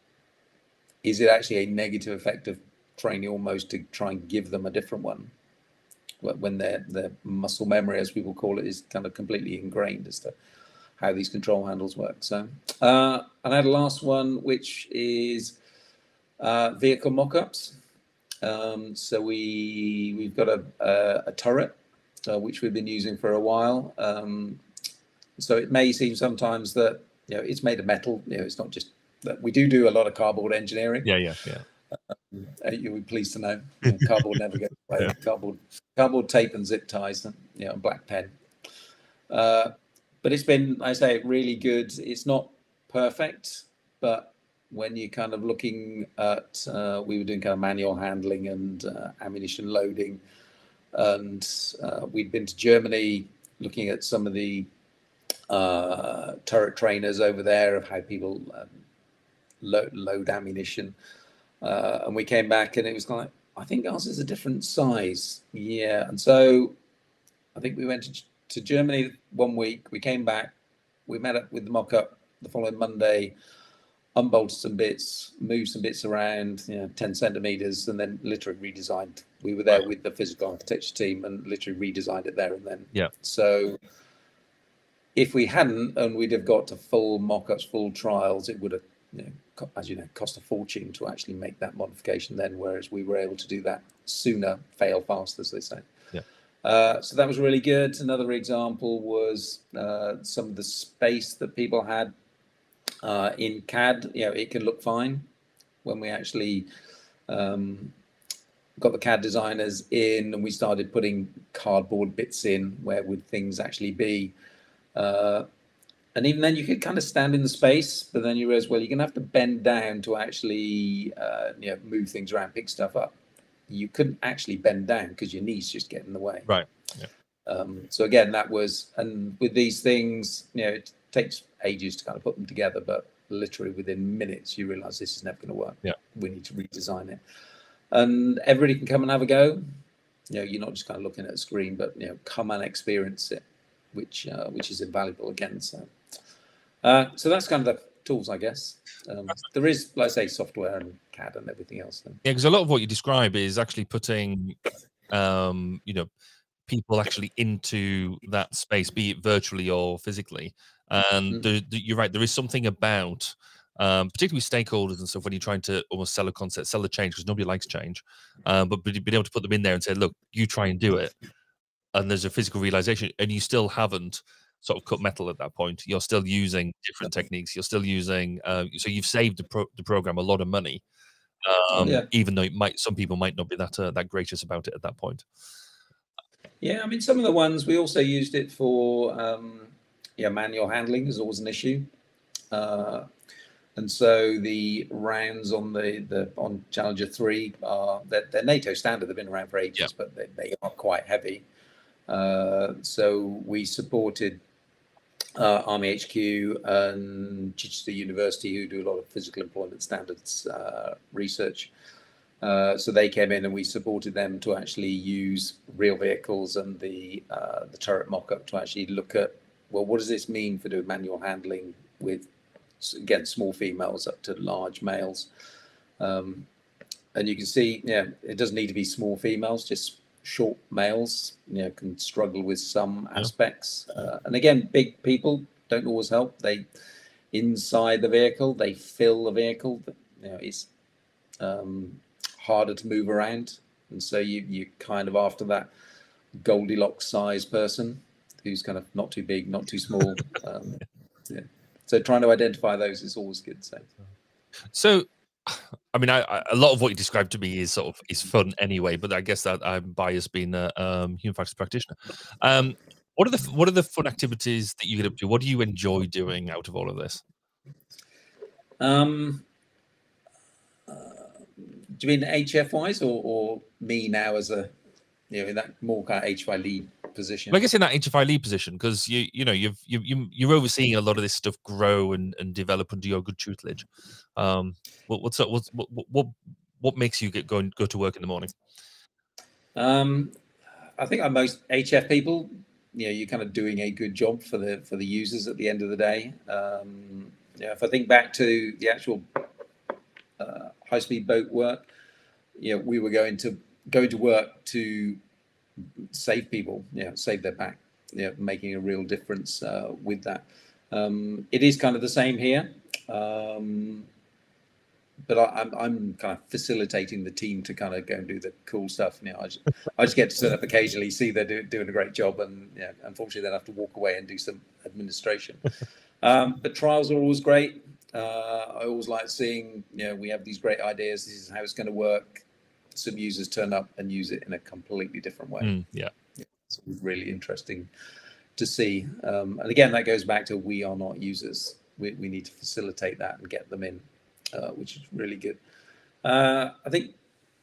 [SPEAKER 3] is it actually a negative effect of training almost to try and give them a different one when their their muscle memory, as people call it, is kind of completely ingrained as to how these control handles work? So uh, and I had a last one, which is uh, vehicle mock-ups. Um, so we we've got a a, a turret uh, which we've been using for a while. Um, so it may seem sometimes that you know it's made of metal. You know, it's not just that. We do do a lot of cardboard engineering.
[SPEAKER 2] Yeah, yeah, yeah.
[SPEAKER 3] Um, you'll be pleased to know, you know cardboard never goes away. Yeah. Cardboard, cardboard tape and zip ties, and you know, black pen. Uh, but it's been, I say, really good. It's not perfect, but when you're kind of looking at, uh, we were doing kind of manual handling and uh, ammunition loading, and uh, we'd been to Germany looking at some of the uh, turret trainers over there of how people um, load, load ammunition. Uh, and we came back and it was like, I think ours is a different size. Yeah. And so I think we went to, to Germany one week. We came back. We met up with the mock-up the following Monday, unbolted some bits, moved some bits around, you know, ten centimeters, and then literally redesigned. We were there with the physical architecture team and literally redesigned it there and then.
[SPEAKER 2] Yeah.
[SPEAKER 3] So if we hadn't, and we'd have got to full mock-ups, full trials, it would have, you know, as you know, cost a fortune to actually make that modification then, whereas we were able to do that sooner, fail fast, as they say.
[SPEAKER 2] Yeah.
[SPEAKER 3] Uh, so that was really good. Another example was uh, some of the space that people had uh, in C A D. You know, it can look fine when we actually um, got the C A D designers in and we started putting cardboard bits in. Where would things actually be? Uh, And even then, you could kind of stand in the space, but then you realize, well, you're going to have to bend down to actually, uh, you know, move things around, pick stuff up. You couldn't actually bend down because your knees just get in the way.
[SPEAKER 2] Right. Yeah.
[SPEAKER 3] Um, so again, that was, and with these things, you know, it takes ages to kind of put them together, but literally within minutes, you realize this is never going to work.
[SPEAKER 2] Yeah.
[SPEAKER 3] We need to redesign it. And everybody can come and have a go. You know, you're not just kind of looking at a screen, but, you know, come and experience it, which uh, which is invaluable again. So. Uh, so that's kind of the tools, I guess. Um, there is, like I say, software and C A D and everything else. Then.
[SPEAKER 2] Yeah, because a lot of what you describe is actually putting, um, you know, people actually into that space, be it virtually or physically. And mm. the, the, you're right, there is something about, um, particularly with stakeholders and stuff, when you're trying to almost sell a concept, sell a change, because nobody likes change, um, but being able to put them in there and say, look, you try and do it. And there's a physical realization, and you still haven't sort of cut metal at that point. You're still using different techniques. You're still using, uh, so you've saved the, pro the program a lot of money, um, yeah. even though it might, some people might not be that uh, that gracious about it at that point.
[SPEAKER 3] Yeah, I mean, some of the ones we also used it for. Um, yeah, manual handling is always an issue, uh, and so the rounds on the the on Challenger three are they're, they're NATO standard. They've been around for ages, yeah. but they, they are quite heavy. Uh, so we supported uh, Army H Q and Chichester University, who do a lot of physical employment standards uh, research. Uh, so they came in and we supported them to actually use real vehicles and the uh, the turret mock-up to actually look at, well, what does this mean for doing manual handling with, again, small females up to large males. Um, and you can see, yeah, it doesn't need to be small females, just short males, you know, can struggle with some aspects. Uh, and again, big people don't always help. They, inside the vehicle, they fill the vehicle. You know, it's um, harder to move around. And so you, you kind of after that Goldilocks size person who's kind of not too big, not too small. Um, yeah. So trying to identify those is always good. So,
[SPEAKER 2] so I mean, I, I, a lot of what you described to me is sort of is fun anyway, but I guess that I'm biased being a um, human factors practitioner. Um, what are the what are the fun activities that you get up to? What do you enjoy doing out of all of this?
[SPEAKER 3] Um, uh, do you mean H F wise, or, or me now as a, you know, in that more kind of H F I lead position?
[SPEAKER 2] Well, I guess in that H F I lead position, because you you know you've you, you you're overseeing a lot of this stuff grow and, and develop under your good tutelage. Um, what what's up? What's, what what what makes you get going go to work in the morning?
[SPEAKER 3] Um, I think like most H F people, you know, you're kind of doing a good job for the for the users at the end of the day. Um, yeah, if I think back to the actual uh, high speed boat work, you know, we were going to going to work to save people, yeah, save their back, yeah, making a real difference uh, with that. Um, it is kind of the same here, um, but I, I'm I'm kind of facilitating the team to kind of go and do the cool stuff. You know, I just, I just get to sit up occasionally, see they're do, doing a great job, and yeah, unfortunately then I have to walk away and do some administration. Um, but trials are always great. Uh, I always like seeing, you know, we have these great ideas. This is how it's going to work. Some users turn up and use it in a completely different way.
[SPEAKER 2] Mm, yeah.
[SPEAKER 3] yeah, it's really interesting to see. Um, and again, that goes back to we are not users. We, we need to facilitate that and get them in, uh, which is really good. Uh, I think,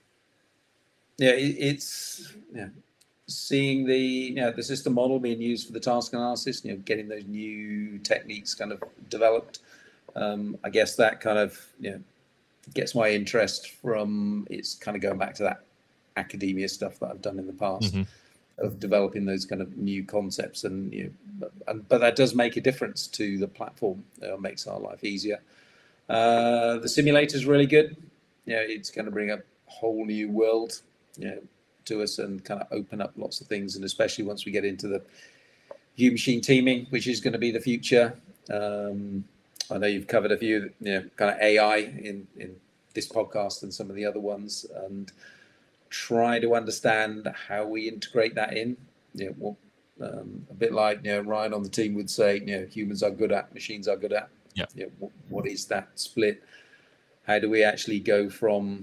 [SPEAKER 3] yeah, it, it's yeah, seeing the you know the system model being used for the task analysis. You know, getting those new techniques kind of developed. Um, I guess that kind of you know. gets my interest from, it's kind of going back to that academia stuff that I've done in the past, mm-hmm. of developing those kind of new concepts, and you know, but, and, but that does make a difference to the platform. It uh, makes our life easier. Uh, the simulator is really good. You know, it's going to bring a whole new world, you know, to us and kind of open up lots of things, and especially once we get into the human machine teaming, which is going to be the future. Um, I know you've covered a few, you know, kind of A I in, in this podcast and some of the other ones, and try to understand how we integrate that in. You know, well, um, a bit like, you know, Ryan on the team would say, you know, humans are good at, machines are good at.
[SPEAKER 2] Yeah.
[SPEAKER 3] You know, what, what is that split? How do we actually go from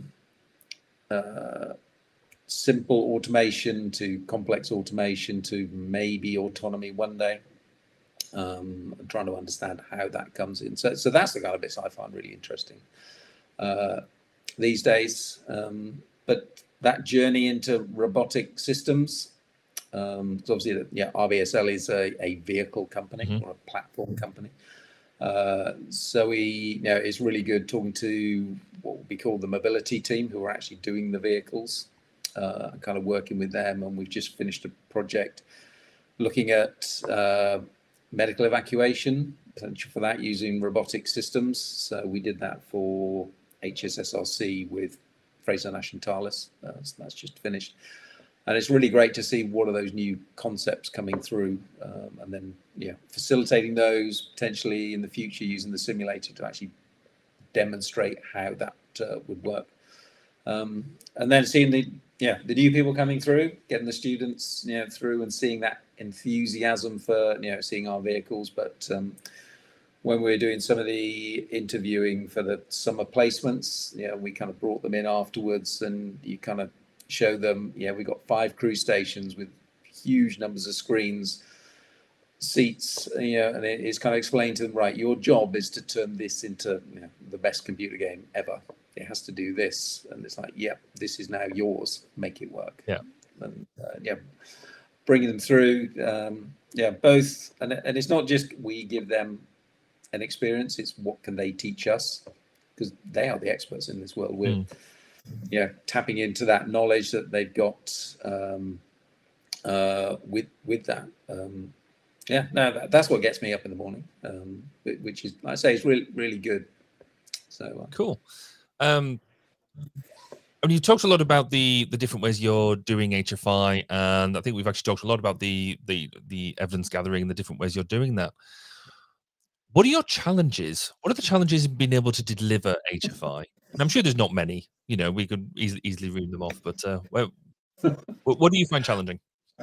[SPEAKER 3] uh, simple automation to complex automation to maybe autonomy one day? Um, and trying to understand how that comes in. So, so that's the kind of bits I find really interesting uh, these days. Um, but that journey into robotic systems, um, so obviously, yeah, R B S L is a, a vehicle company, mm-hmm. or a platform company. Uh, so we, you know, it's really good talking to what we call the mobility team, who are actually doing the vehicles, uh, and kind of working with them. And we've just finished a project looking at uh, medical evacuation, potential for that using robotic systems. So we did that for H S S R C with Fraser Nash and Thales. Uh, so that's just finished. And it's really great to see what are those new concepts coming through, um, and then yeah, facilitating those potentially in the future using the simulator to actually demonstrate how that uh, would work. Um, and then seeing the yeah the new people coming through, getting the students you know through, and seeing that enthusiasm for you know seeing our vehicles. But um, when we were doing some of the interviewing for the summer placements, yeah, we kind of brought them in afterwards, and you kind of show them, yeah, we got five crew stations with huge numbers of screens, seats, you know, and it's kind of explained to them, right, your job is to turn this into you know, the best computer game ever. It has to do this. And it's like, yeah, this is now yours. Make it work.
[SPEAKER 2] Yeah.
[SPEAKER 3] And uh, yeah, bringing them through, um, yeah, both. And, and it's not just we give them an experience, it's what can they teach us? Because they are the experts in this world. We're, mm. yeah, tapping into that knowledge that they've got um, uh, with with that. Um, yeah, no, that, that's what gets me up in the morning, um, which is, like I say, is really really good. So uh,
[SPEAKER 2] cool. Um, I mean, you talked a lot about the the different ways you're doing H F I, and I think we've actually talked a lot about the the the evidence gathering and the different ways you're doing that. What are your challenges? What are the challenges in being able to deliver H F I? And I'm sure there's not many. You know, we could easily easily read them off. But uh, well, what, what do you find challenging?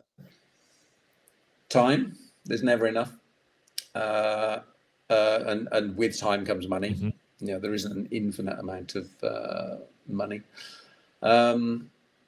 [SPEAKER 3] Time. There's never enough, uh, uh, and and with time comes money.
[SPEAKER 2] Mm-hmm.
[SPEAKER 3] You know, there isn't an infinite amount of uh, money. Um,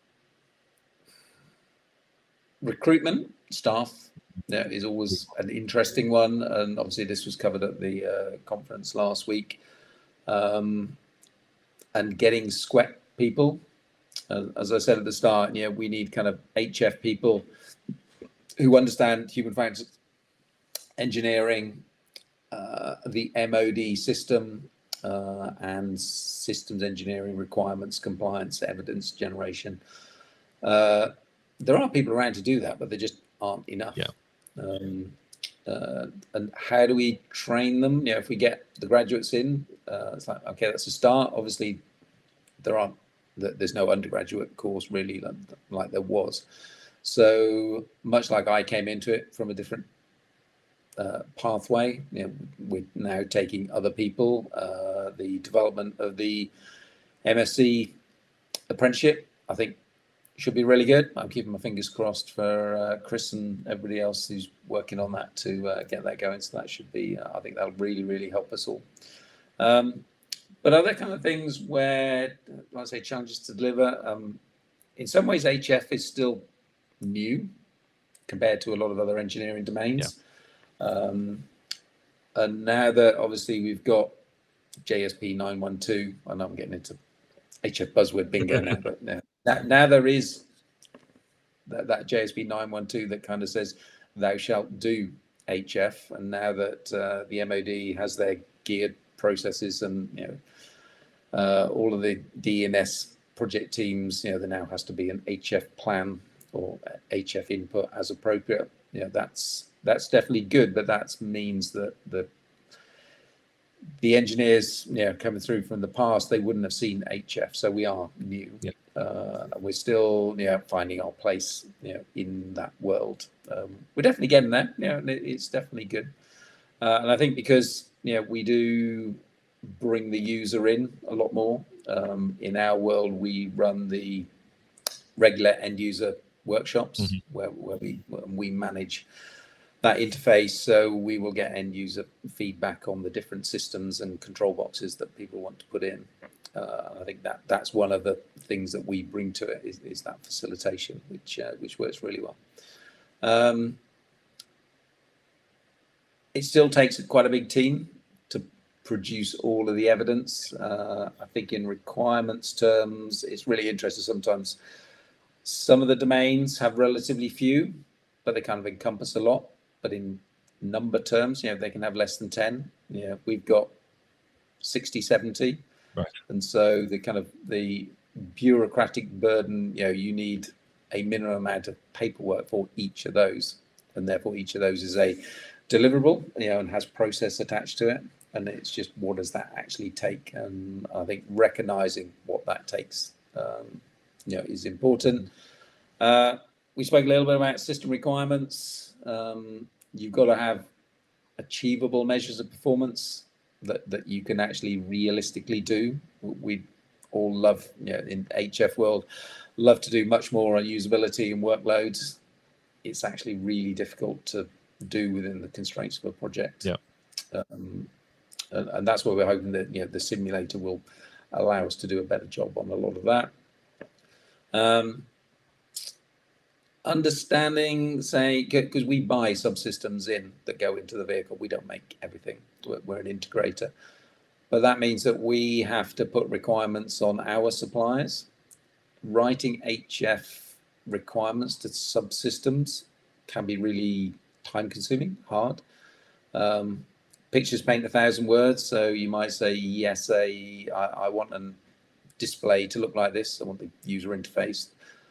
[SPEAKER 3] recruitment staff, yeah, is always an interesting one, and obviously this was covered at the uh, conference last week. Um, and getting squat people, uh, as I said at the start, yeah, we need kind of H F people who understand human factors engineering, uh, the M O D system, uh, and systems engineering requirements, compliance, evidence generation. Uh, there are people around to do that, but there just aren't enough.
[SPEAKER 2] Yeah.
[SPEAKER 3] Um, uh, and how do we train them? You know, if we get the graduates in, uh, it's like, okay, that's a start. Obviously, there aren't, there's no undergraduate course really like, like there was. So much like I came into it from a different uh, pathway, you know, we're now taking other people. Uh, the development of the M S c apprenticeship, I think, should be really good. I'm keeping my fingers crossed for uh, Chris and everybody else who's working on that to uh, get that going. So that should be, uh, I think that'll really, really help us all. Um, but other kind of things where, like I say, challenges to deliver. Um, in some ways, H F is still new compared to a lot of other engineering domains. Yeah. Um, and now that obviously we've got J S P nine one two, I know I'm getting into H F buzzword bingo now, but now, now there is that, that J S P nine one two that kind of says thou shalt do H F, and now that uh, the M O D has their geared processes and, you know, uh, all of the D N S project teams, you know, there now has to be an H F plan or H F input as appropriate. You know, that's that's definitely good, but that means that the the engineers, you know, coming through from the past, they wouldn't have seen H F. So we are new. Yeah. Uh, we're still, you know, finding our place, you know, in that world. Um, we're definitely getting there. You know, it's definitely good. Uh, and I think because, you know, we do bring the user in a lot more. Um, in our world, we run the regular end user workshops, mm-hmm. where, where we we manage that interface, so we will get end user feedback on the different systems and control boxes that people want to put in. Uh, I think that that's one of the things that we bring to it is, is that facilitation, which uh, which works really well. Um, it still takes quite a big team to produce all of the evidence. Uh, I think in requirements terms, it's really interesting. Sometimes some of the domains have relatively few, but they kind of encompass a lot. But in number terms, you know, they can have less than ten. You know, we've got sixty, seventy. Right. And so the kind of the bureaucratic burden, you know, you need a minimum amount of paperwork for each of those. And therefore each of those is a deliverable, you know, and has process attached to it. And it's just, what does that actually take? And I think recognizing what that takes, um, you know, is important. Uh, we spoke a little bit about system requirements. Um, you've got to have achievable measures of performance that, that you can actually realistically do. We all love, you know, in H F world, love to do much more on usability and workloads. It's actually really difficult to do within the constraints of a project. Yeah. Um, and, and that's where we're hoping that, you know, the simulator will allow us to do a better job on a lot of that. Um, understanding, say, because we buy subsystems in that go into the vehicle, we don't make everything. We're, we're an integrator, but that means that we have to put requirements on our suppliers. Writing H F requirements to subsystems can be really time-consuming, hard. Um, pictures paint a thousand words, so you might say, yes, a, I, I want an display to look like this. I want the user interface.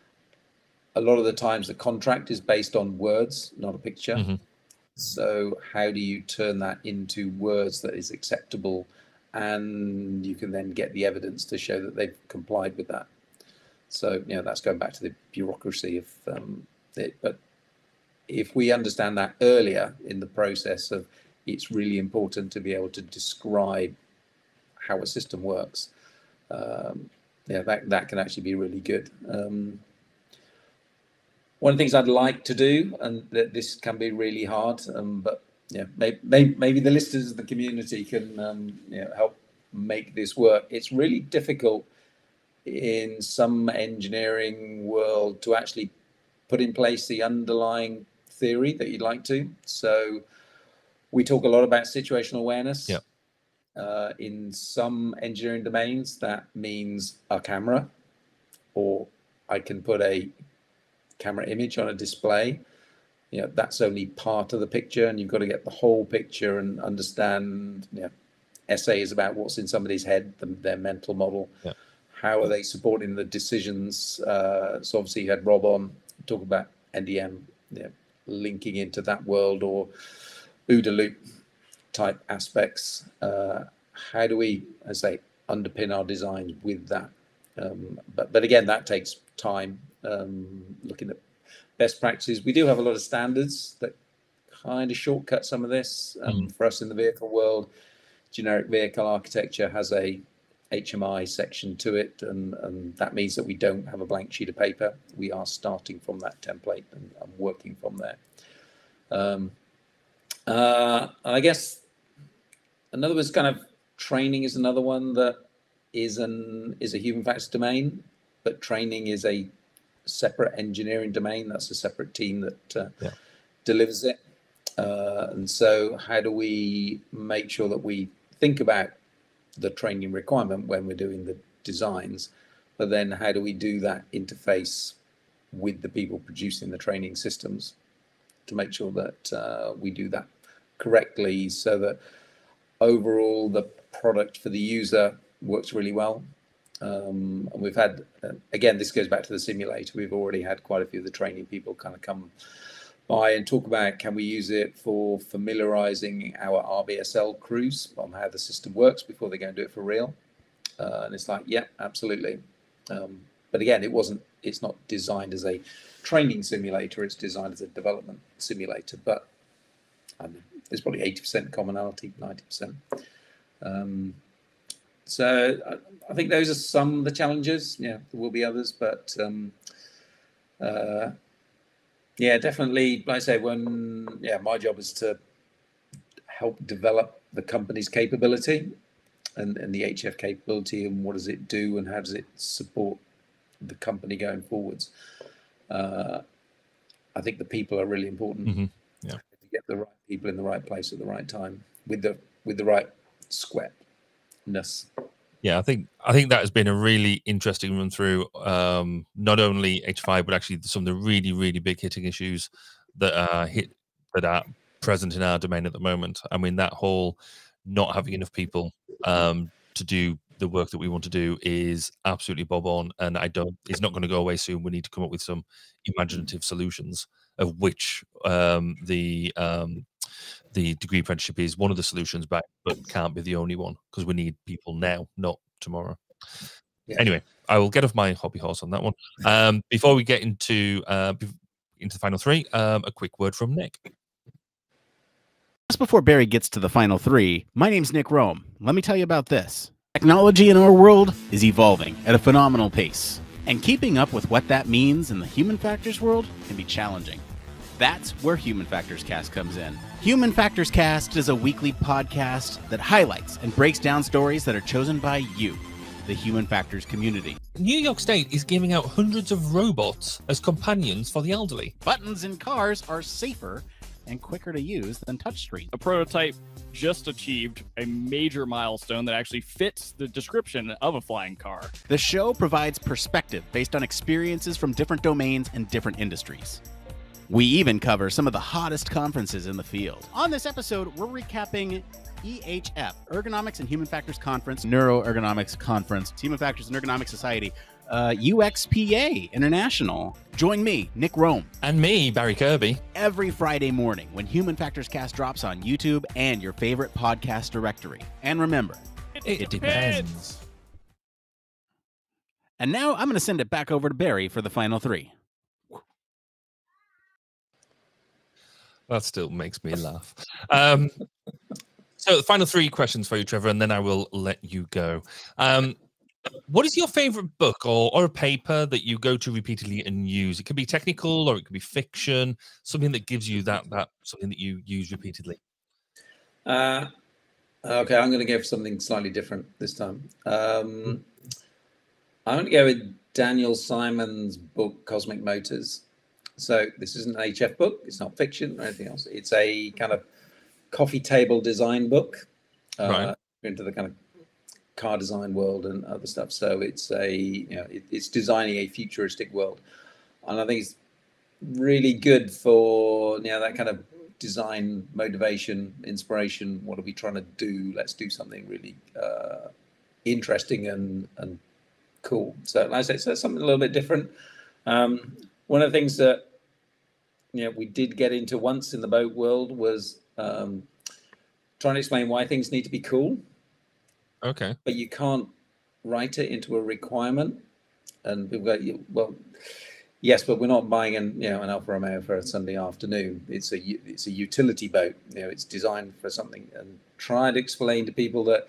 [SPEAKER 3] A lot of the times the contract is based on words, not a picture. Mm-hmm. So how do you turn that into words that is acceptable, and you can then get the evidence to show that they've complied with that? So, you know, that's going back to the bureaucracy of um, it. But if we understand that earlier in the process of, it's really important to be able to describe how a system works. Um, yeah, that, that can actually be really good. Um, one of the things I'd like to do, and that this can be really hard, um, but yeah, maybe, maybe, maybe the listeners of the community can um, you know, help make this work. It's really difficult in some engineering world to actually put in place the underlying theory that you'd like to. So we talk a lot about situational awareness.
[SPEAKER 2] Yep.
[SPEAKER 3] Uh, in some engineering domains, that means a camera, or I can put a camera image on a display. You know, that's only part of the picture, and you've got to get the whole picture and understand. You know, S A is about what's in somebody's head, the, their mental model.
[SPEAKER 2] Yep.
[SPEAKER 3] How are they supporting the decisions? Uh, so obviously you had Rob on talk about N D M, you know, linking into that world, or OODA loop type aspects. Uh, how do we, as I say, underpin our designs with that? Um, but but again, that takes time. Um, looking at best practices, we do have a lot of standards that kind of shortcut some of this. Um, mm. For us in the vehicle world, generic vehicle architecture has a H M I section to it, and, and that means that we don't have a blank sheet of paper. We are starting from that template and, and working from there. Um, uh, I guess another was kind of training is another one that is an is a human factors domain, but training is a separate engineering domain. That's a separate team that uh, yeah. delivers it. Uh, and so how do we make sure that we think about the training requirement when we're doing the designs, but then how do we do that interface with the people producing the training systems to make sure that uh, we do that correctly, so that overall the product for the user works really well. Um, and we've had, uh, again, this goes back to the simulator. We've already had quite a few of the training people kind of come by and talk about, can we use it for familiarizing our R B S L crews on how the system works before they go and do it for real? Uh, and it's like, yeah, absolutely. Um, but again, it wasn't, it's not designed as a training simulator. It's designed as a development simulator. But I mean, there's probably eighty percent commonality, ninety percent. Um, so I, I think those are some of the challenges. Yeah, there will be others, but um, uh, yeah, definitely, like I say, when, yeah, my job is to help develop the company's capability and, and the H F capability, and what does it do and how does it support the company going forwards. Uh, I think the people are really important.
[SPEAKER 2] Mm-hmm. Yeah.
[SPEAKER 3] To get the right people in the right place at the right time with the with the right square-ness.
[SPEAKER 2] Yeah, I think I think that has been a really interesting run through, um, not only H five, but actually some of the really, really big hitting issues that are hit that are present in our domain at the moment. I mean, that whole not having enough people um, to do the work that we want to do is absolutely bob on, and I don't. It's not going to go away soon. We need to come up with some imaginative solutions, of which um, the um, the degree apprenticeship is one of the solutions, but but can't be the only one, because we need people now, not tomorrow. Yeah. Anyway, I will get off my hobby horse on that one. Um, before we get into uh, into the final three, um, a quick word from Nick.
[SPEAKER 4] Just before Barry gets to the final three, my name's Nick Rome. Let me tell you about this. Technology in our world is evolving at a phenomenal pace, and keeping up with what that means in the human factors world can be challenging. That's where Human Factors Cast comes in. Human Factors Cast is a weekly podcast that highlights and breaks down stories that are chosen by you, the Human Factors community.
[SPEAKER 2] New York State is giving out hundreds of robots as companions for the elderly.
[SPEAKER 4] Buttons in cars are safer and quicker to use than touchscreens.
[SPEAKER 5] A prototype just achieved a major milestone that actually fits the description of a flying car.
[SPEAKER 4] The show provides perspective based on experiences from different domains and different industries. We even cover some of the hottest conferences in the field. On this episode, we're recapping E H F, Ergonomics and Human Factors Conference, Neuroergonomics Conference, Human Factors and Ergonomics Society, uh, U X P A International. Join me, Nick Rome.
[SPEAKER 2] And me, Barry Kirby.
[SPEAKER 4] Every Friday morning when Human Factors Cast drops on YouTube and your favorite podcast directory. And remember,
[SPEAKER 2] it, it depends.
[SPEAKER 4] And now I'm going to send it back over to Barry for the final three.
[SPEAKER 2] That still makes me laugh. Um, so the final three questions for you, Trevor, and then I will let you go. Um, what is your favorite book or, or a paper that you go to repeatedly and use? It could be technical or it could be fiction, something that gives you that, that something that you use repeatedly.
[SPEAKER 3] Uh, okay, I'm going to go for something slightly different this time. Um, I'm going to go with Daniel Simon's book, Cosmic Motors. So this isn't an H F book. It's not fiction or anything else. It's a kind of coffee table design book, uh,
[SPEAKER 2] right.
[SPEAKER 3] into the kind of car design world and other stuff. So it's a, you know, it, it's designing a futuristic world. And I think it's really good for, you know, that kind of design, motivation, inspiration. What are we trying to do? Let's do something really uh, interesting and, and cool. So like I say, so that's something a little bit different. Um, One of the things that, you know, we did get into once in the boat world was um, trying to explain why things need to be cool.
[SPEAKER 2] Okay.
[SPEAKER 3] But you can't write it into a requirement. And people go, well, yes, but we're not buying an, you know, an Alfa Romeo for a Sunday afternoon. It's a it's a utility boat. You know, it's designed for something. And try to explain to people that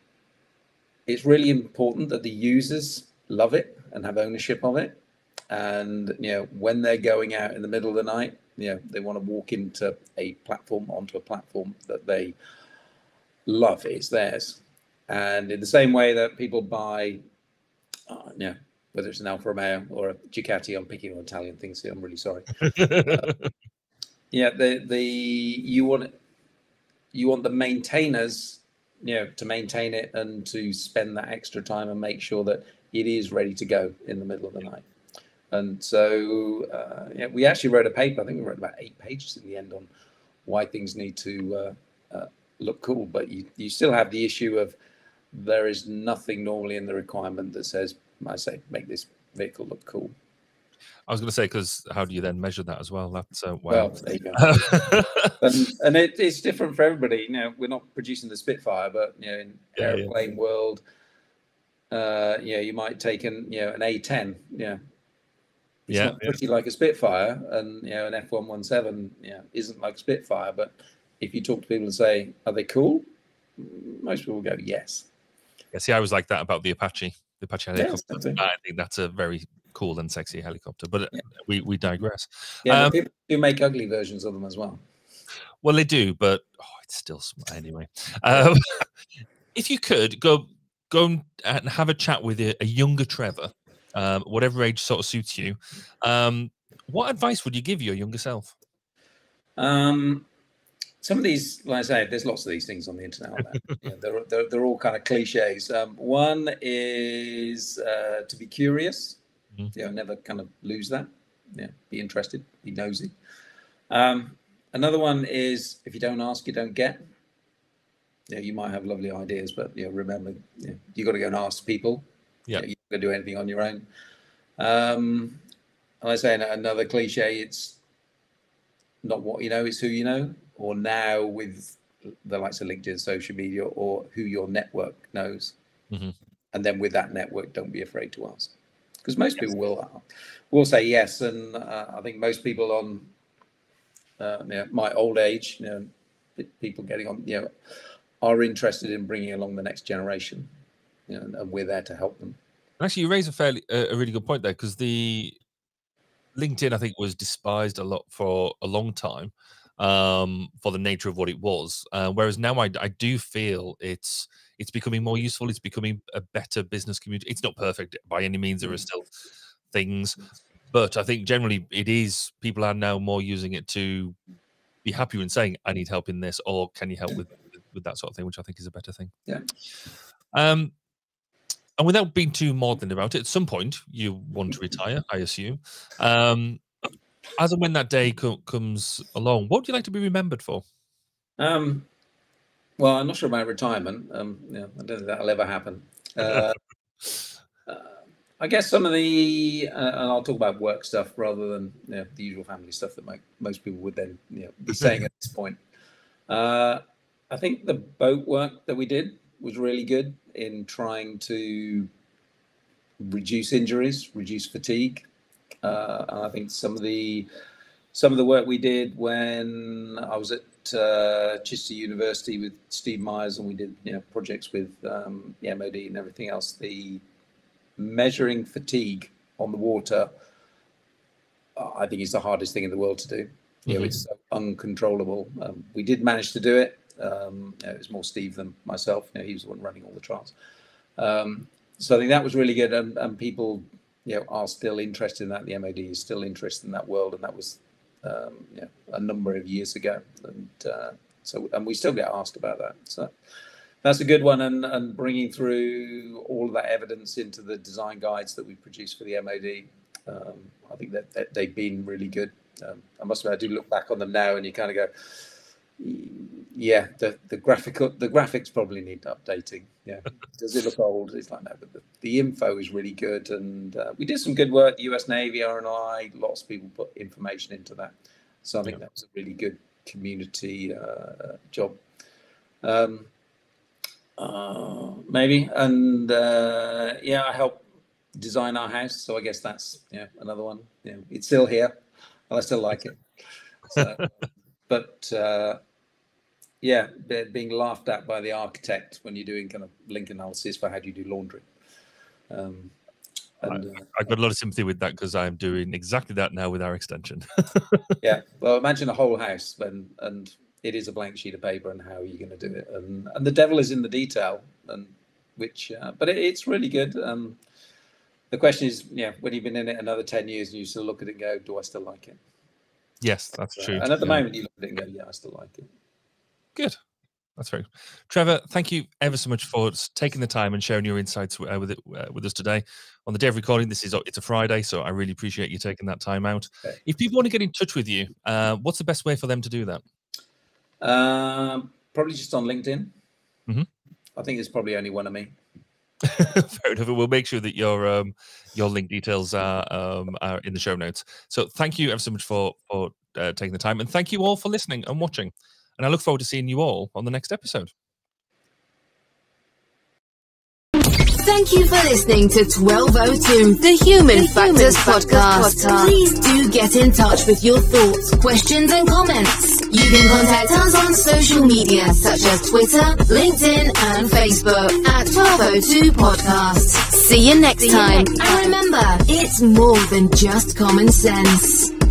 [SPEAKER 3] it's really important that the users love it and have ownership of it. And, you know, when they're going out in the middle of the night, you know, they want to walk into a platform, onto a platform that they love. It's theirs. And in the same way that people buy, uh, you know, whether it's an Alfa Romeo or a Ducati, I'm picking on Italian things here, I'm really sorry. uh, yeah, the, the, you want, you want the maintainers, you know, to maintain it and to spend that extra time and make sure that it is ready to go in the middle of the night. And so uh, yeah, we actually wrote a paper. I think we wrote about eight pages in the end on why things need to uh, uh, look cool. But you, you still have the issue of there is nothing normally in the requirement that says, I say, make this vehicle look cool.
[SPEAKER 2] I was going to say, because how do you then measure that as well? That's uh, wow.
[SPEAKER 3] Well, there you go. and and it, it's different for everybody. You know, we're not producing the Spitfire, but you know, in
[SPEAKER 2] yeah,
[SPEAKER 3] airplane
[SPEAKER 2] yeah.
[SPEAKER 3] world, uh, you know, you might take an you know an A ten. Yeah. It's
[SPEAKER 2] yeah,
[SPEAKER 3] not pretty yeah. like a Spitfire, and you know, an F one seventeen, you know, isn't like a Spitfire. But if you talk to people and say, "Are they cool?" Most people will go, "Yes."
[SPEAKER 2] Yeah, see, I was like that about the Apache, the Apache helicopter.
[SPEAKER 3] Yes,
[SPEAKER 2] I think that's a very cool and sexy helicopter. But
[SPEAKER 3] yeah.
[SPEAKER 2] we we digress.
[SPEAKER 3] Yeah,
[SPEAKER 2] um,
[SPEAKER 3] but people do make ugly versions of them as well.
[SPEAKER 2] Well, they do, but oh, it's still smart anyway. Um, if you could go go and have a chat with a, a younger Trevor. Um, whatever age sort of suits you. Um, what advice would you give your younger self?
[SPEAKER 3] Um, some of these, like I say, there's lots of these things on the internet. Out there. Yeah, they're, they're, they're all kind of cliches. Um, one is uh, to be curious. Mm-hmm. You know, never kind of lose that. Yeah, be interested, be nosy. Um, another one is if you don't ask, you don't get. Yeah, you might have lovely ideas, but you know, remember, you know, you got to go and ask people.
[SPEAKER 2] Yeah,
[SPEAKER 3] you can do anything on your own. Um, and I say another cliche, it's not what you know, it's who you know, or now with the likes of LinkedIn, social media, or who your network knows.
[SPEAKER 2] Mm-hmm.
[SPEAKER 3] And then with that network, don't be afraid to ask. Because most yes. people will will say yes. And uh, I think most people on uh, you know, my old age, you know, people getting on, you know, are interested in bringing along the next generation. You know, and we're there to help them.
[SPEAKER 2] Actually, you raise a fairly uh, a really good point there, because the LinkedIn, I think, was despised a lot for a long time um, for the nature of what it was. Uh, whereas now, I, I do feel it's it's becoming more useful. It's becoming a better business community. It's not perfect by any means. There are still things, but I think generally it is. People are now more using it to be happy and saying, "I need help in this," or "Can you help with with that sort of thing?" Which I think is a better thing.
[SPEAKER 3] Yeah.
[SPEAKER 2] Um. And without being too maudlin about it, at some point you want to retire, I assume. Um, as and when that day co comes along, what would you like to be remembered for?
[SPEAKER 3] Um, well, I'm not sure about retirement. Um, yeah, I don't think that'll ever happen. Uh, uh, I guess some of the, uh, and I'll talk about work stuff rather than you know, the usual family stuff that make, most people would then you know, be saying at this point. Uh, I think the boat work that we did was really good in trying to reduce injuries, reduce fatigue. Uh, and I think some of the some of the work we did when I was at uh, Chichester University with Steve Myers, and we did you know projects with um, the M O D and everything else. The measuring fatigue on the water, I think, is the hardest thing in the world to do. You know, mm-hmm. It's so uncontrollable. Um, we did manage to do it. Um, you know, it was more Steve than myself. You know, he was the one running all the trials. Um, so I think that was really good, and, and people, you know, are still interested in that. The M O D is still interested in that world, and that was, um, you know, a number of years ago. And uh, so, and we still get asked about that. So that's a good one, and and bringing through all of that evidence into the design guides that we produce for the M O D. Um, I think that, that they've been really good. Um, I must admit, I do look back on them now, and you kind of go, yeah, the the graphical the graphics probably need updating. Yeah, does it look old? It's like no, but the, the info is really good, and uh, we did some good work. The U S Navy, R and I, lots of people put information into that, so I think yeah. that was a really good community uh, job. Um, uh, maybe, and uh, yeah, I helped design our house, so I guess that's yeah another one. Yeah, it's still here, and I still like it. So, but uh, yeah, being laughed at by the architect when you're doing kind of link analysis for how do you do laundry. Um, and, uh,
[SPEAKER 2] I've got a lot of sympathy with that because I'm doing exactly that now with our extension.
[SPEAKER 3] Yeah, well, imagine a whole house when, and it is a blank sheet of paper, and how are you going to do it? And and the devil is in the detail, and which, uh, but it, it's really good. Um, the question is, yeah, when you've been in it another ten years, and you still look at it and go, do I still like it?
[SPEAKER 2] Yes, that's true.
[SPEAKER 3] And at the
[SPEAKER 2] yeah.
[SPEAKER 3] moment, you look at it and go, yeah, I still like it.
[SPEAKER 2] Good. That's very good. Trevor, thank you ever so much for taking the time and sharing your insights uh, with it, uh, with us today. On the day of recording, this is it's a Friday, so I really appreciate you taking that time out. Okay. If people want to get in touch with you, uh, what's the best way for them to do that?
[SPEAKER 3] Um, probably just on LinkedIn.
[SPEAKER 2] Mm-hmm.
[SPEAKER 3] I think there's probably only one of me.
[SPEAKER 2] Fair enough. We'll make sure that your um, your link details are um, are in the show notes. So thank you ever so much for for uh, taking the time, and thank you all for listening and watching. And I look forward to seeing you all on the next episode.
[SPEAKER 1] Thank you for listening to twelve oh two, the Human, the Factors, Human Factors podcast. podcast. Please do get in touch with your thoughts, questions, and comments. You can contact us on social media such as Twitter, LinkedIn, and Facebook at twelve oh two podcast. See you next, See time. You next time. And remember, it's more than just common sense.